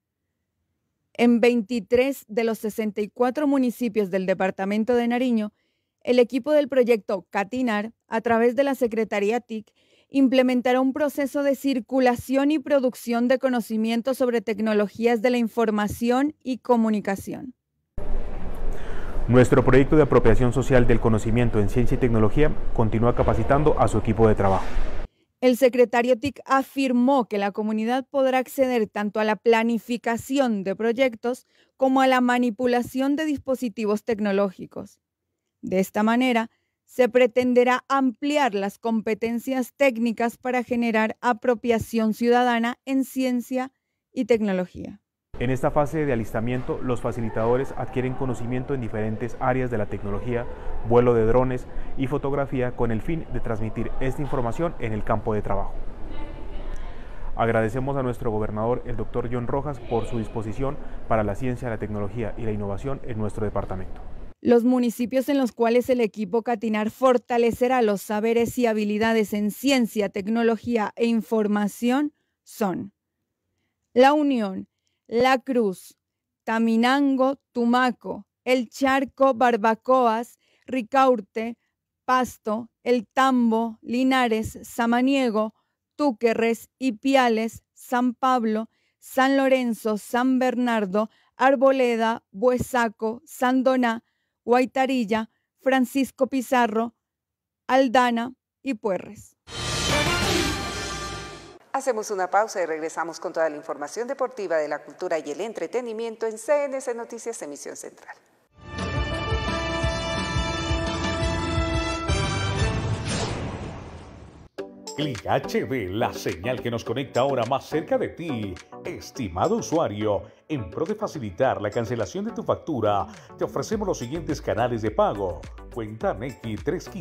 En 23 de los 64 municipios del departamento de Nariño, el equipo del proyecto Catinar, a través de la Secretaría TIC, implementará un proceso de circulación y producción de conocimientos sobre tecnologías de la información y comunicación. Nuestro proyecto de apropiación social del conocimiento en ciencia y tecnología continúa capacitando a su equipo de trabajo. El secretario TIC afirmó que la comunidad podrá acceder tanto a la planificación de proyectos como a la manipulación de dispositivos tecnológicos. De esta manera, se pretenderá ampliar las competencias técnicas para generar apropiación ciudadana en ciencia y tecnología. En esta fase de alistamiento, los facilitadores adquieren conocimiento en diferentes áreas de la tecnología, vuelo de drones y fotografía con el fin de transmitir esta información en el campo de trabajo. Agradecemos a nuestro gobernador, el doctor John Rojas, por su disposición para la ciencia, la tecnología y la innovación en nuestro departamento. Los municipios en los cuales el equipo Catinar fortalecerá los saberes y habilidades en ciencia, tecnología e información son La Unión, La Cruz, Taminango, Tumaco, El Charco, Barbacoas, Ricaurte, Pasto, El Tambo, Linares, Samaniego, Túquerres, Ipiales, San Pablo, San Lorenzo, San Bernardo, Arboleda, Buesaco, Sandoná, Guaitarilla, Francisco Pizarro, Aldana y Puerres. Hacemos una pausa y regresamos con toda la información deportiva de la cultura y el entretenimiento en CNC Noticias, emisión central. Clic HD, la señal que nos conecta ahora más cerca de ti. Estimado usuario, en pro de facilitar la cancelación de tu factura, te ofrecemos los siguientes canales de pago. Cuenta Nequi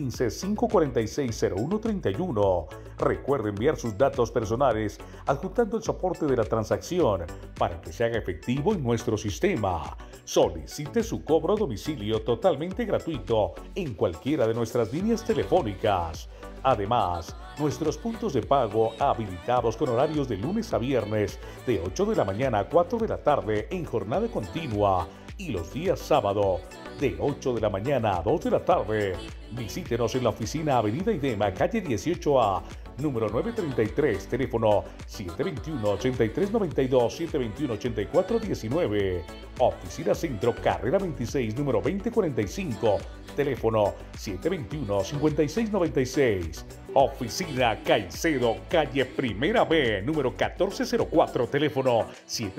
315-546-0131. Recuerda enviar sus datos personales adjuntando el soporte de la transacción para que se haga efectivo en nuestro sistema. Solicite su cobro a domicilio totalmente gratuito en cualquiera de nuestras líneas telefónicas. Además, nuestros puntos de pago habilitados con horarios de lunes a viernes de 8 de la mañana a 4 de la tarde en jornada continua y los días sábado de 8 de la mañana a 2 de la tarde. Visítenos en la oficina Avenida Idema, calle 18A, número 933, teléfono 721-8392, 721-8419. Oficina Centro, carrera 26, número 2045, teléfono 721-5696. Oficina Caicedo, calle Primera B, número 1404, teléfono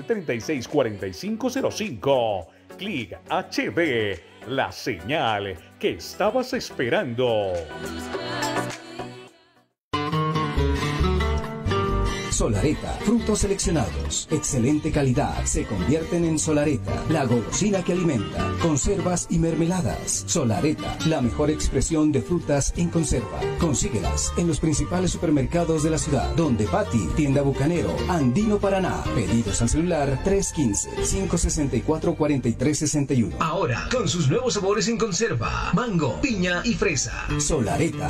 736-4505. Clic HD, la señal que estabas esperando. Solareta, frutos seleccionados, excelente calidad, se convierten en Solareta, la golosina que alimenta, conservas y mermeladas. Solareta, la mejor expresión de frutas en conserva. Consíguelas en los principales supermercados de la ciudad, Donde Pati, Tienda Bucanero, Andino Paraná. Pedidos al celular 315-564-4361. Ahora, con sus nuevos sabores en conserva, mango, piña y fresa. Solareta.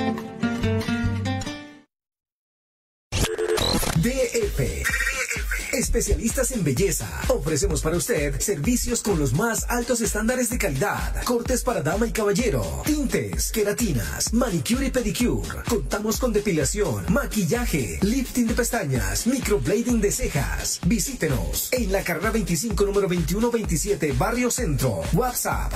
DF. Especialistas en belleza. Ofrecemos para usted servicios con los más altos estándares de calidad. Cortes para dama y caballero. Tintes, queratinas, manicure y pedicure. Contamos con depilación, maquillaje, lifting de pestañas, microblading de cejas. Visítenos en la carrera 25, número 2127, Barrio Centro. WhatsApp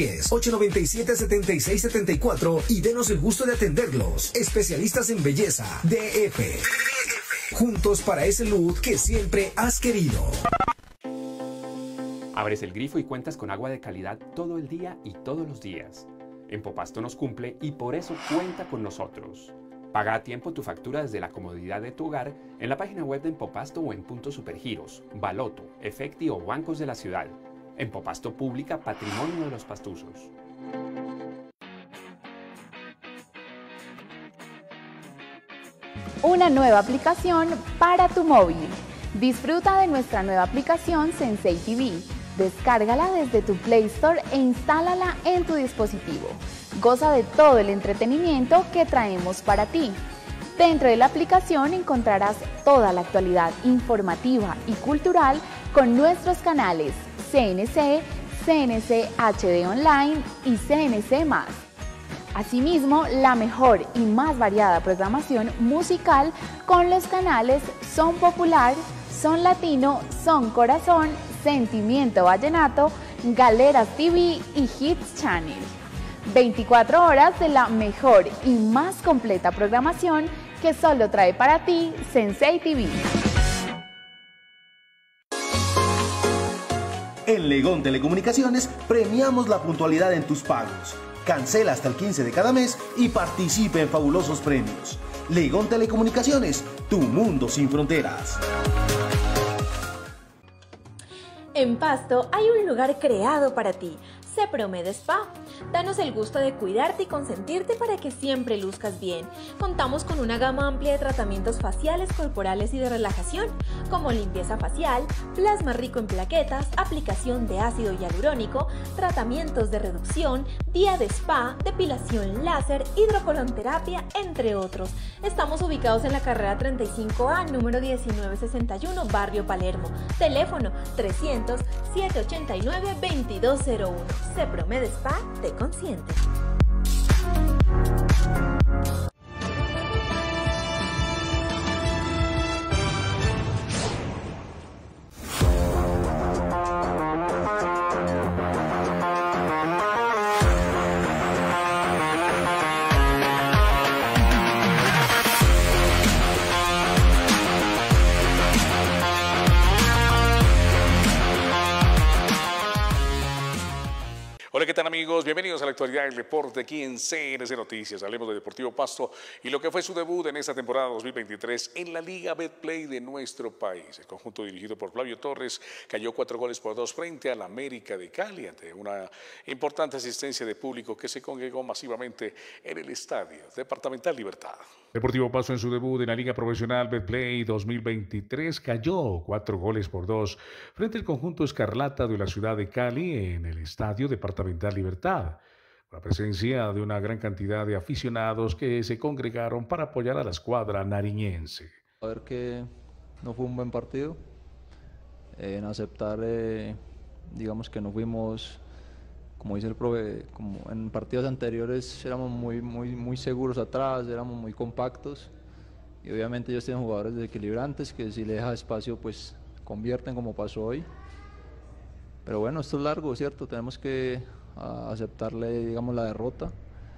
310-897-7674 y denos el gusto de atenderlos. Especialistas en belleza. DF. Juntos para ese look que siempre has querido. Abres el grifo y cuentas con agua de calidad todo el día y todos los días. Empopasto nos cumple y por eso cuenta con nosotros. Paga a tiempo tu factura desde la comodidad de tu hogar en la página web de Empopasto o en puntos Supergiros, Baloto, Efecti o bancos de la ciudad. Empopasto Pública, patrimonio de los pastuzos. Una nueva aplicación para tu móvil. Disfruta de nuestra nueva aplicación Sensei TV. Descárgala desde tu Play Store e instálala en tu dispositivo. Goza de todo el entretenimiento que traemos para ti. Dentro de la aplicación encontrarás toda la actualidad informativa y cultural con nuestros canales CNC, CNC HD Online y CNC+. Asimismo, la mejor y más variada programación musical con los canales Son Popular, Son Latino, Son Corazón, Sentimiento Vallenato, Galeras TV y Hits Channel. 24 horas de la mejor y más completa programación que solo trae para ti Sensei TV. En Legón Telecomunicaciones premiamos la puntualidad en tus pagos. Cancela hasta el 15 de cada mes y participe en fabulosos premios. Legón Telecomunicaciones, tu mundo sin fronteras. En Pasto hay un lugar creado para ti, Cepromed Spa. Danos el gusto de cuidarte y consentirte para que siempre luzcas bien. Contamos con una gama amplia de tratamientos faciales, corporales y de relajación, como limpieza facial, plasma rico en plaquetas, aplicación de ácido hialurónico, tratamientos de reducción, día de spa, depilación láser, hidrocolonterapia, entre otros. Estamos ubicados en la carrera 35A, número 1961, Barrio Palermo. Teléfono 300-789-2201. Cepromed Spa te consiente. Hola, ¿qué tal amigos? Bienvenidos a la actualidad del deporte aquí en CNC Noticias. Hablemos de Deportivo Pasto y lo que fue su debut en esta temporada 2023 en la Liga Betplay de nuestro país. El conjunto dirigido por Flavio Torres cayó 4-2 frente al América de Cali ante una importante asistencia de público que se congregó masivamente en el Estadio Departamental Libertad. Deportivo Pasto en su debut en la Liga Profesional Betplay 2023 cayó 4-2 frente al conjunto escarlata de la ciudad de Cali en el Estadio Departamental Libertad. La presencia de una gran cantidad de aficionados que se congregaron para apoyar a la escuadra nariñense. A ver que no fue un buen partido, en aceptar, digamos que no fuimos, como dice el profe, como en partidos anteriores éramos muy seguros atrás, éramos muy compactos y obviamente ellos tienen jugadores desequilibrantes que si le deja espacio pues convierten como pasó hoy. Pero bueno, esto es largo, ¿cierto? Tenemos que aceptarle, digamos, la derrota,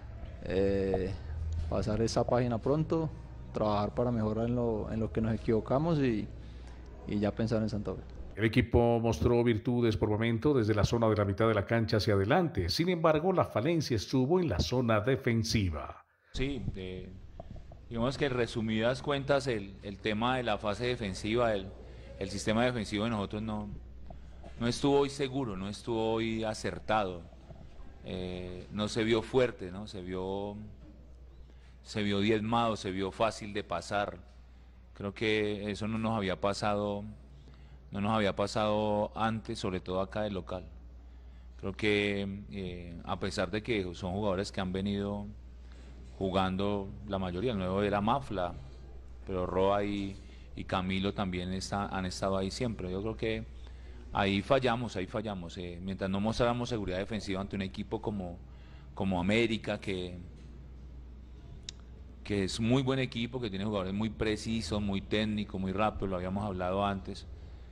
pasar esa página pronto, trabajar para mejorar en lo que nos equivocamos y ya pensar en Santa Fe. El equipo mostró virtudes por momento desde la zona de la mitad de la cancha hacia adelante. Sin embargo, la falencia estuvo en la zona defensiva. Sí, Digamos que en resumidas cuentas el tema de la fase defensiva, el sistema defensivo de nosotros no estuvo hoy seguro, no estuvo hoy acertado, no se vio fuerte, ¿no? Se vio diezmado, se vio fácil de pasar. Creo que eso no nos había pasado antes, sobre todo acá de local. Creo que a pesar de que son jugadores que han venido jugando, la mayoría, el nuevo era Mafla, pero Roa y Camilo también han estado ahí siempre. Yo creo que ahí fallamos. Mientras no mostráramos seguridad defensiva ante un equipo como América, que es muy buen equipo, que tiene jugadores muy precisos, muy técnicos, muy rápidos, lo habíamos hablado antes.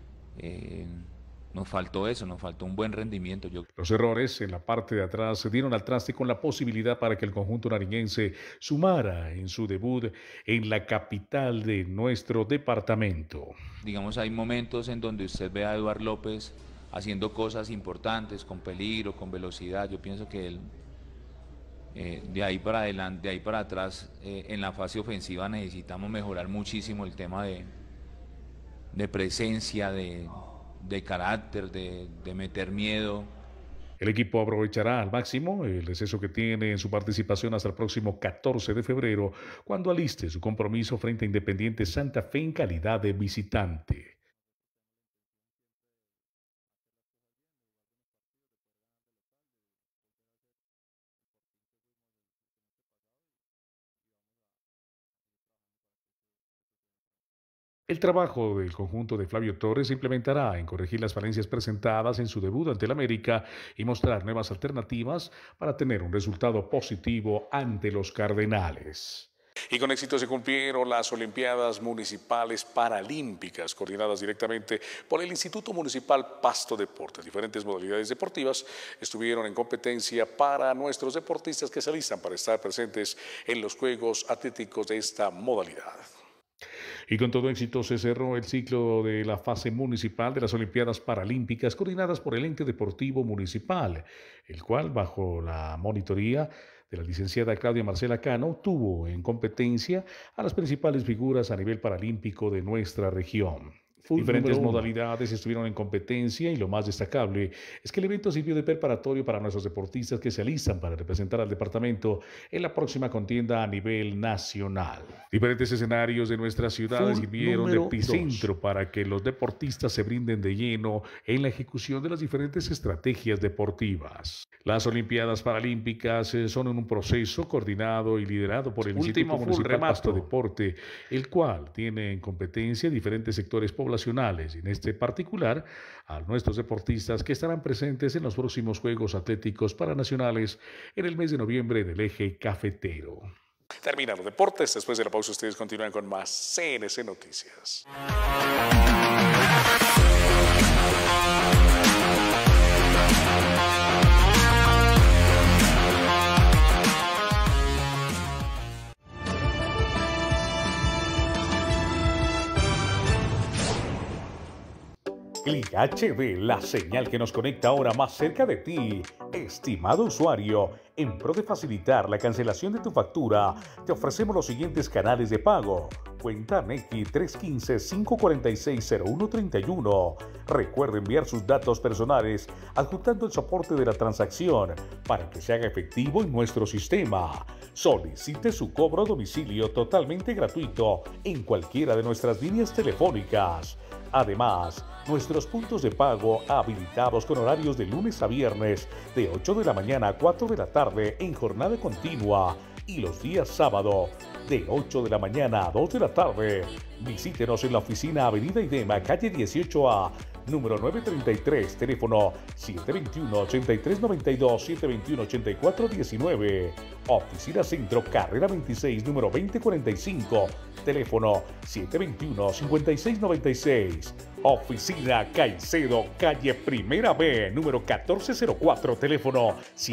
Nos faltó eso, nos faltó un buen rendimiento. Los errores en la parte de atrás se dieron al traste con la posibilidad para que el conjunto nariñense sumara en su debut en la capital de nuestro departamento. Digamos, hay momentos en donde usted ve a Eduard López haciendo cosas importantes, con peligro, con velocidad. Yo pienso que él, de ahí para adelante, de ahí para atrás, en la fase ofensiva necesitamos mejorar muchísimo el tema de presencia, de carácter, de meter miedo. El equipo aprovechará al máximo el receso que tiene en su participación hasta el próximo 14 de febrero, cuando aliste su compromiso frente a Independiente Santa Fe en calidad de visitante. El trabajo del conjunto de Flavio Torres se implementará en corregir las falencias presentadas en su debut ante el América y mostrar nuevas alternativas para tener un resultado positivo ante los Cardenales. Y con éxito se cumplieron las Olimpiadas Municipales Paralímpicas, coordinadas directamente por el Instituto Municipal Pasto Deportes. Diferentes modalidades deportivas estuvieron en competencia para nuestros deportistas que se alistan para estar presentes en los Juegos Atléticos de esta modalidad. Y con todo éxito se cerró el ciclo de la fase municipal de las Olimpiadas Paralímpicas coordinadas por el Ente Deportivo Municipal, el cual, bajo la monitoría de la licenciada Claudia Marcela Cano, tuvo en competencia a las principales figuras a nivel paralímpico de nuestra región. Diferentes modalidades estuvieron en competencia y lo más destacable es que el evento sirvió de preparatorio para nuestros deportistas que se alistan para representar al departamento en la próxima contienda a nivel nacional. Diferentes escenarios de nuestra ciudad sirvieron de epicentro para que los deportistas se brinden de lleno en la ejecución de las diferentes estrategias deportivas. Las Olimpiadas Paralímpicas son un proceso coordinado y liderado por el Instituto Municipal Pasto Deporte, el cual tiene en competencia diferentes sectores poblacionales, y en este particular a nuestros deportistas que estarán presentes en los próximos Juegos Atléticos Paranacionales en el mes de noviembre del Eje Cafetero. Terminan los deportes, después de la pausa ustedes continúan con más CNC Noticias. Click HD, la señal que nos conecta ahora más cerca de ti. Estimado usuario, en pro de facilitar la cancelación de tu factura, te ofrecemos los siguientes canales de pago. Cuenta Nequi 315-546-0131. Recuerda enviar sus datos personales adjuntando el soporte de la transacción para que se haga efectivo en nuestro sistema. Solicite su cobro a domicilio totalmente gratuito en cualquiera de nuestras líneas telefónicas. Además, nuestros puntos de pago habilitados con horarios de lunes a viernes de 8 de la mañana a 4 de la tarde en jornada continua y los días sábado de 8 de la mañana a 2 de la tarde. Visítenos en la oficina Avenida Idema, calle 18A, número 933, teléfono 721-8392, 721-8419. Oficina Centro, carrera 26, número 2045, teléfono 721-5696. Oficina Caicedo, calle Primera B, número 1404, teléfono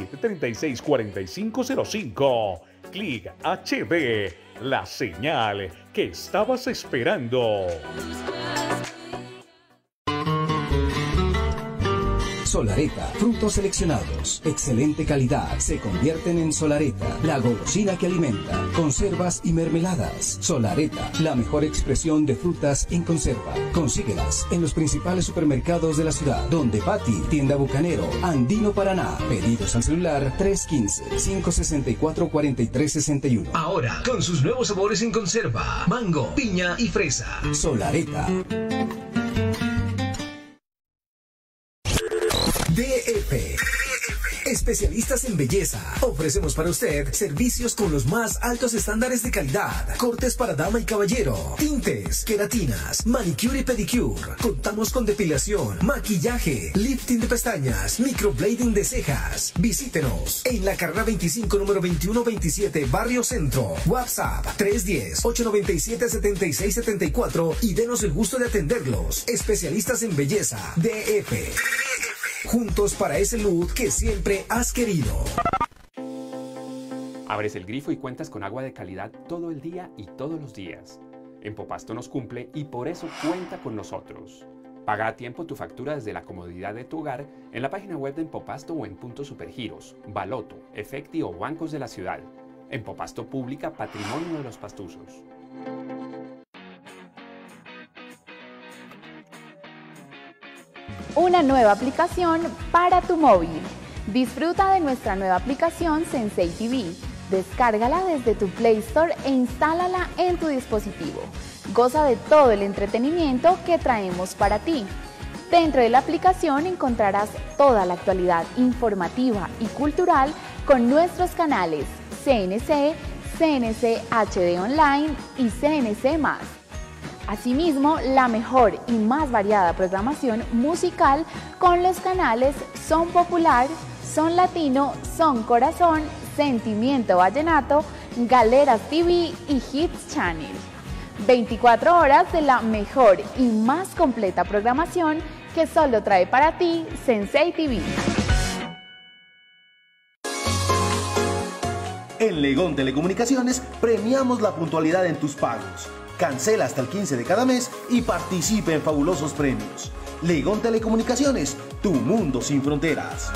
736-4505. Click HD, la señal que estabas esperando. Solareta, frutos seleccionados, excelente calidad, se convierten en Solareta, la golosina que alimenta, conservas y mermeladas. Solareta, la mejor expresión de frutas en conserva. Consíguelas en los principales supermercados de la ciudad, Donde Pati, Tienda Bucanero, Andino Paraná. Pedidos al celular 315-564-4361. Ahora, con sus nuevos sabores en conserva, mango, piña y fresa. Solareta. DF. Especialistas en belleza. Ofrecemos para usted servicios con los más altos estándares de calidad. Cortes para dama y caballero. Tintes, queratinas, manicure y pedicure. Contamos con depilación, maquillaje, lifting de pestañas, microblading de cejas. Visítenos en la carrera 25, número 2127, Barrio Centro. WhatsApp 310-897-7674 y denos el gusto de atenderlos. Especialistas en belleza. DF. Juntos para ese look que siempre has querido. Abres el grifo y cuentas con agua de calidad todo el día y todos los días. Empopasto nos cumple y por eso cuenta con nosotros. Paga a tiempo tu factura desde la comodidad de tu hogar en la página web de Empopasto o en puntos Supergiros, Baloto, Efecti o bancos de la ciudad. Empopasto Pública, patrimonio de los pastuzos. Una nueva aplicación para tu móvil. Disfruta de nuestra nueva aplicación Sensei TV. Descárgala desde tu Play Store e instálala en tu dispositivo. Goza de todo el entretenimiento que traemos para ti. Dentro de la aplicación encontrarás toda la actualidad informativa y cultural con nuestros canales CNC, CNC HD Online y CNC+. Asimismo, la mejor y más variada programación musical con los canales Son Popular, Son Latino, Son Corazón, Sentimiento Vallenato, Galeras TV y Hits Channel. 24 horas de la mejor y más completa programación que solo trae para ti Sensei TV. En Legón Telecomunicaciones premiamos la puntualidad en tus pagos. Cancela hasta el 15 de cada mes y participe en fabulosos premios. Legón Telecomunicaciones, tu mundo sin fronteras.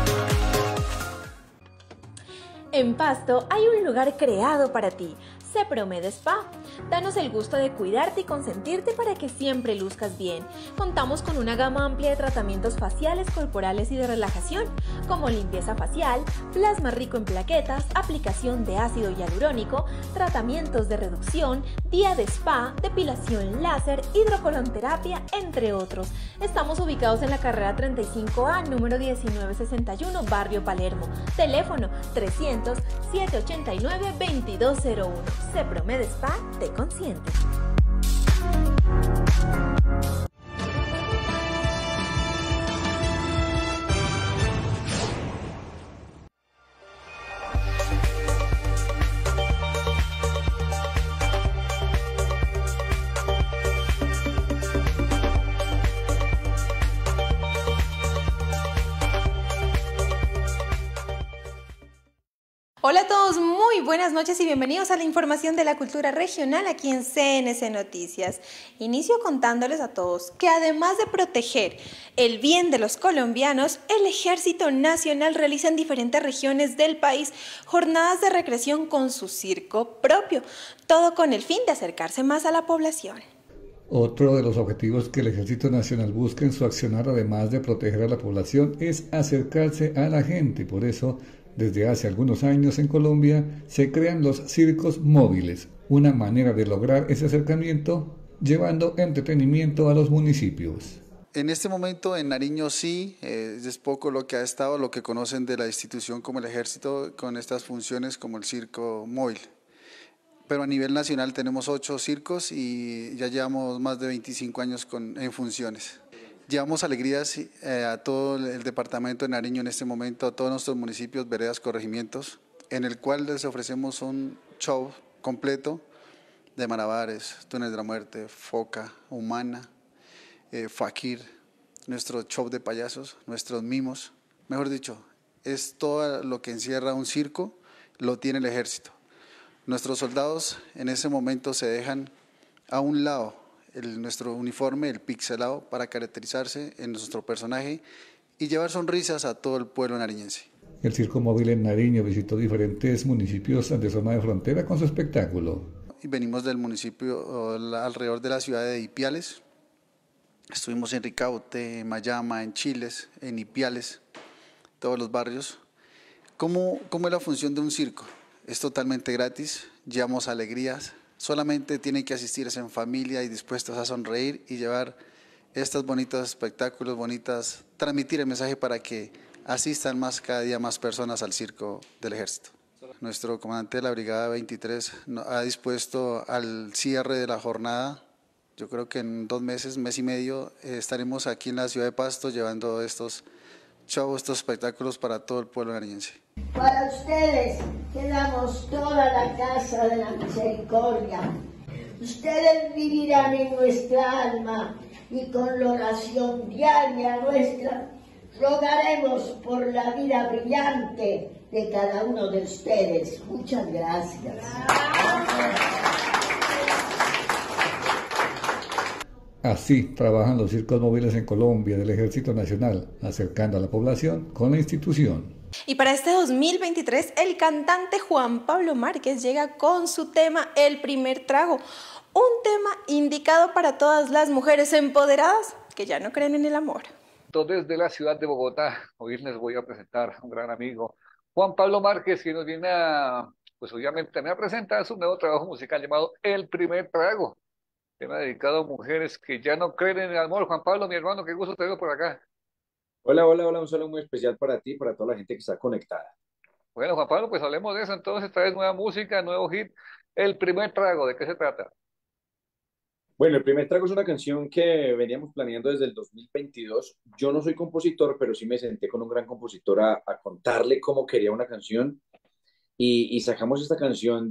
En Pasto hay un lugar creado para ti, Cepromed Spa. Danos el gusto de cuidarte y consentirte para que siempre luzcas bien. Contamos con una gama amplia de tratamientos faciales, corporales y de relajación, como limpieza facial, plasma rico en plaquetas, aplicación de ácido hialurónico, tratamientos de reducción, día de spa, depilación láser, hidrocolonterapia, entre otros. Estamos ubicados en la carrera 35A, número 1961, Barrio Palermo. Teléfono 300-789-2201. Cepromed Spa te consiente. Hola a todos, muy buenas noches y bienvenidos a la información de la cultura regional aquí en CNC Noticias. Inicio contándoles a todos que además de proteger el bien de los colombianos, el Ejército Nacional realiza en diferentes regiones del país jornadas de recreación con su circo propio, todo con el fin de acercarse más a la población. Otro de los objetivos que el Ejército Nacional busca en su accionar, además de proteger a la población, es acercarse a la gente. Por eso, desde hace algunos años en Colombia se crean los circos móviles, una manera de lograr ese acercamiento llevando entretenimiento a los municipios. En este momento en Nariño sí, es poco lo que ha estado, lo que conocen de la institución como el Ejército con estas funciones como el circo móvil. Pero a nivel nacional tenemos 8 circos y ya llevamos más de 25 años en funciones. Llevamos alegrías a todo el departamento de Nariño en este momento, a todos nuestros municipios, veredas, corregimientos, en el cual les ofrecemos un show completo de malabares, túnel de la muerte, foca, humana, fakir, nuestro show de payasos, nuestros mimos. Mejor dicho, es todo lo que encierra un circo, lo tiene el ejército. Nuestros soldados en ese momento se dejan a un lado nuestro uniforme, el pixelado, para caracterizarse en nuestro personaje y llevar sonrisas a todo el pueblo nariñense. El Circo Móvil en Nariño visitó diferentes municipios de zona de frontera con su espectáculo. Y venimos del municipio alrededor de la ciudad de Ipiales. Estuvimos en Ricaute, en Mayama, en Chiles, en Ipiales, todos los barrios. ¿Cómo es la función de un circo? Es totalmente gratis, llevamos alegrías, solamente tienen que asistirse en familia y dispuestos a sonreír y llevar estos bonitos espectáculos, transmitir el mensaje para que asistan cada día más personas al circo del Ejército. Nuestro comandante de la Brigada 23 ha dispuesto al cierre de la jornada. Yo creo que en 2 meses, mes y medio, estaremos aquí en la ciudad de Pasto llevando estos shows, estos espectáculos para todo el pueblo nariñense. Para ustedes quedamos toda la casa de la misericordia. Ustedes vivirán en nuestra alma y con la oración diaria nuestra rogaremos por la vida brillante de cada uno de ustedes. Muchas gracias. Así trabajan los circos móviles en Colombia del Ejército Nacional, acercando a la población con la institución. Y para este 2023, el cantante Juan Pablo Márquez llega con su tema El Primer Trago, un tema indicado para todas las mujeres empoderadas que ya no creen en el amor. Desde la ciudad de Bogotá, hoy les voy a presentar a un gran amigo, Juan Pablo Márquez, que nos viene pues obviamente también a presentar su nuevo trabajo musical llamado El Primer Trago, tema dedicado a mujeres que ya no creen en el amor. Juan Pablo, mi hermano, qué gusto tenerlo por acá. Hola, hola, hola, un saludo muy especial para ti y para toda la gente que está conectada. Bueno, Juan Pablo, pues hablemos de eso entonces, traes nueva música, nuevo hit, El Primer Trago, ¿de qué se trata? Bueno, El Primer Trago es una canción que veníamos planeando desde el 2022. Yo no soy compositor, pero sí me senté con un gran compositor a contarle cómo quería una canción y sacamos esta canción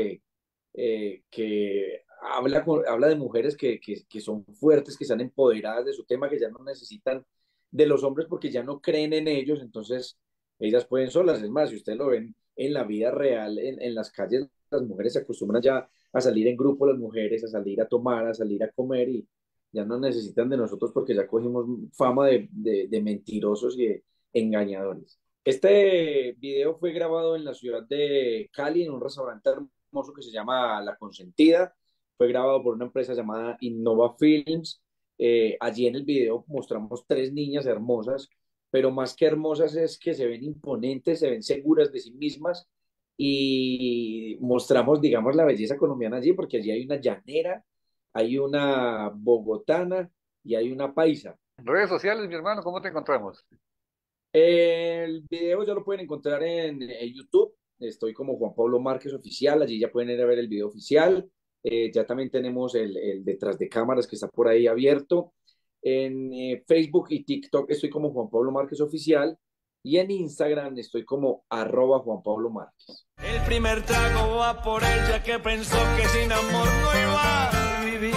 que habla de mujeres que son fuertes, que están empoderadas de su tema, que ya no necesitan de los hombres porque ya no creen en ellos, entonces ellas pueden solas. Es más, si ustedes lo ven en la vida real, en las calles, las mujeres se acostumbran ya a salir en grupo, las mujeres, a salir a tomar, a salir a comer y ya no necesitan de nosotros porque ya cogimos fama de mentirosos y de engañadores. Este video fue grabado en la ciudad de Cali, en un restaurante hermoso que se llama La Consentida. Fue grabado por una empresa llamada Innova Films. Allí en el video mostramos 3 niñas hermosas, pero más que hermosas es que se ven imponentes, se ven seguras de sí mismas y mostramos, digamos, la belleza colombiana allí, porque allí hay una llanera, hay una bogotana y hay una paisa. Redes sociales, mi hermano, ¿cómo te encontramos? El video ya lo pueden encontrar en YouTube. Estoy como Juan Pablo Márquez Oficial, allí ya pueden ir a ver el video oficial. Ya también tenemos el detrás de cámaras que está por ahí abierto. En Facebook y TikTok estoy como Juan Pablo Márquez Oficial y en Instagram estoy como @Juan Pablo Márquez. El primer trago va por ella que pensó que sin amor no iba a vivir.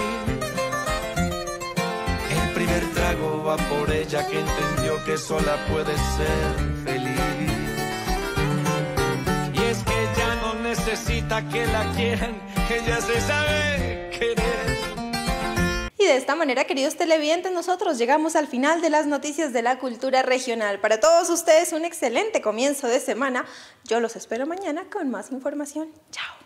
El primer trago va por ella que entendió que sola puede ser feliz. Y es que ya no necesita que la quieran, ella se sabe querer. Y de esta manera, queridos televidentes, nosotros llegamos al final de las noticias de la cultura regional. Para todos ustedes, un excelente comienzo de semana. Yo los espero mañana con más información. Chao.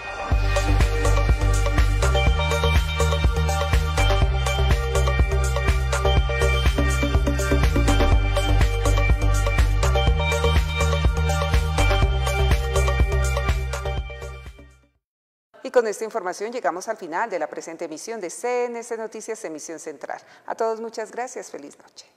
Y con esta información llegamos al final de la presente emisión de CNC Noticias, emisión central. A todos muchas gracias, feliz noche.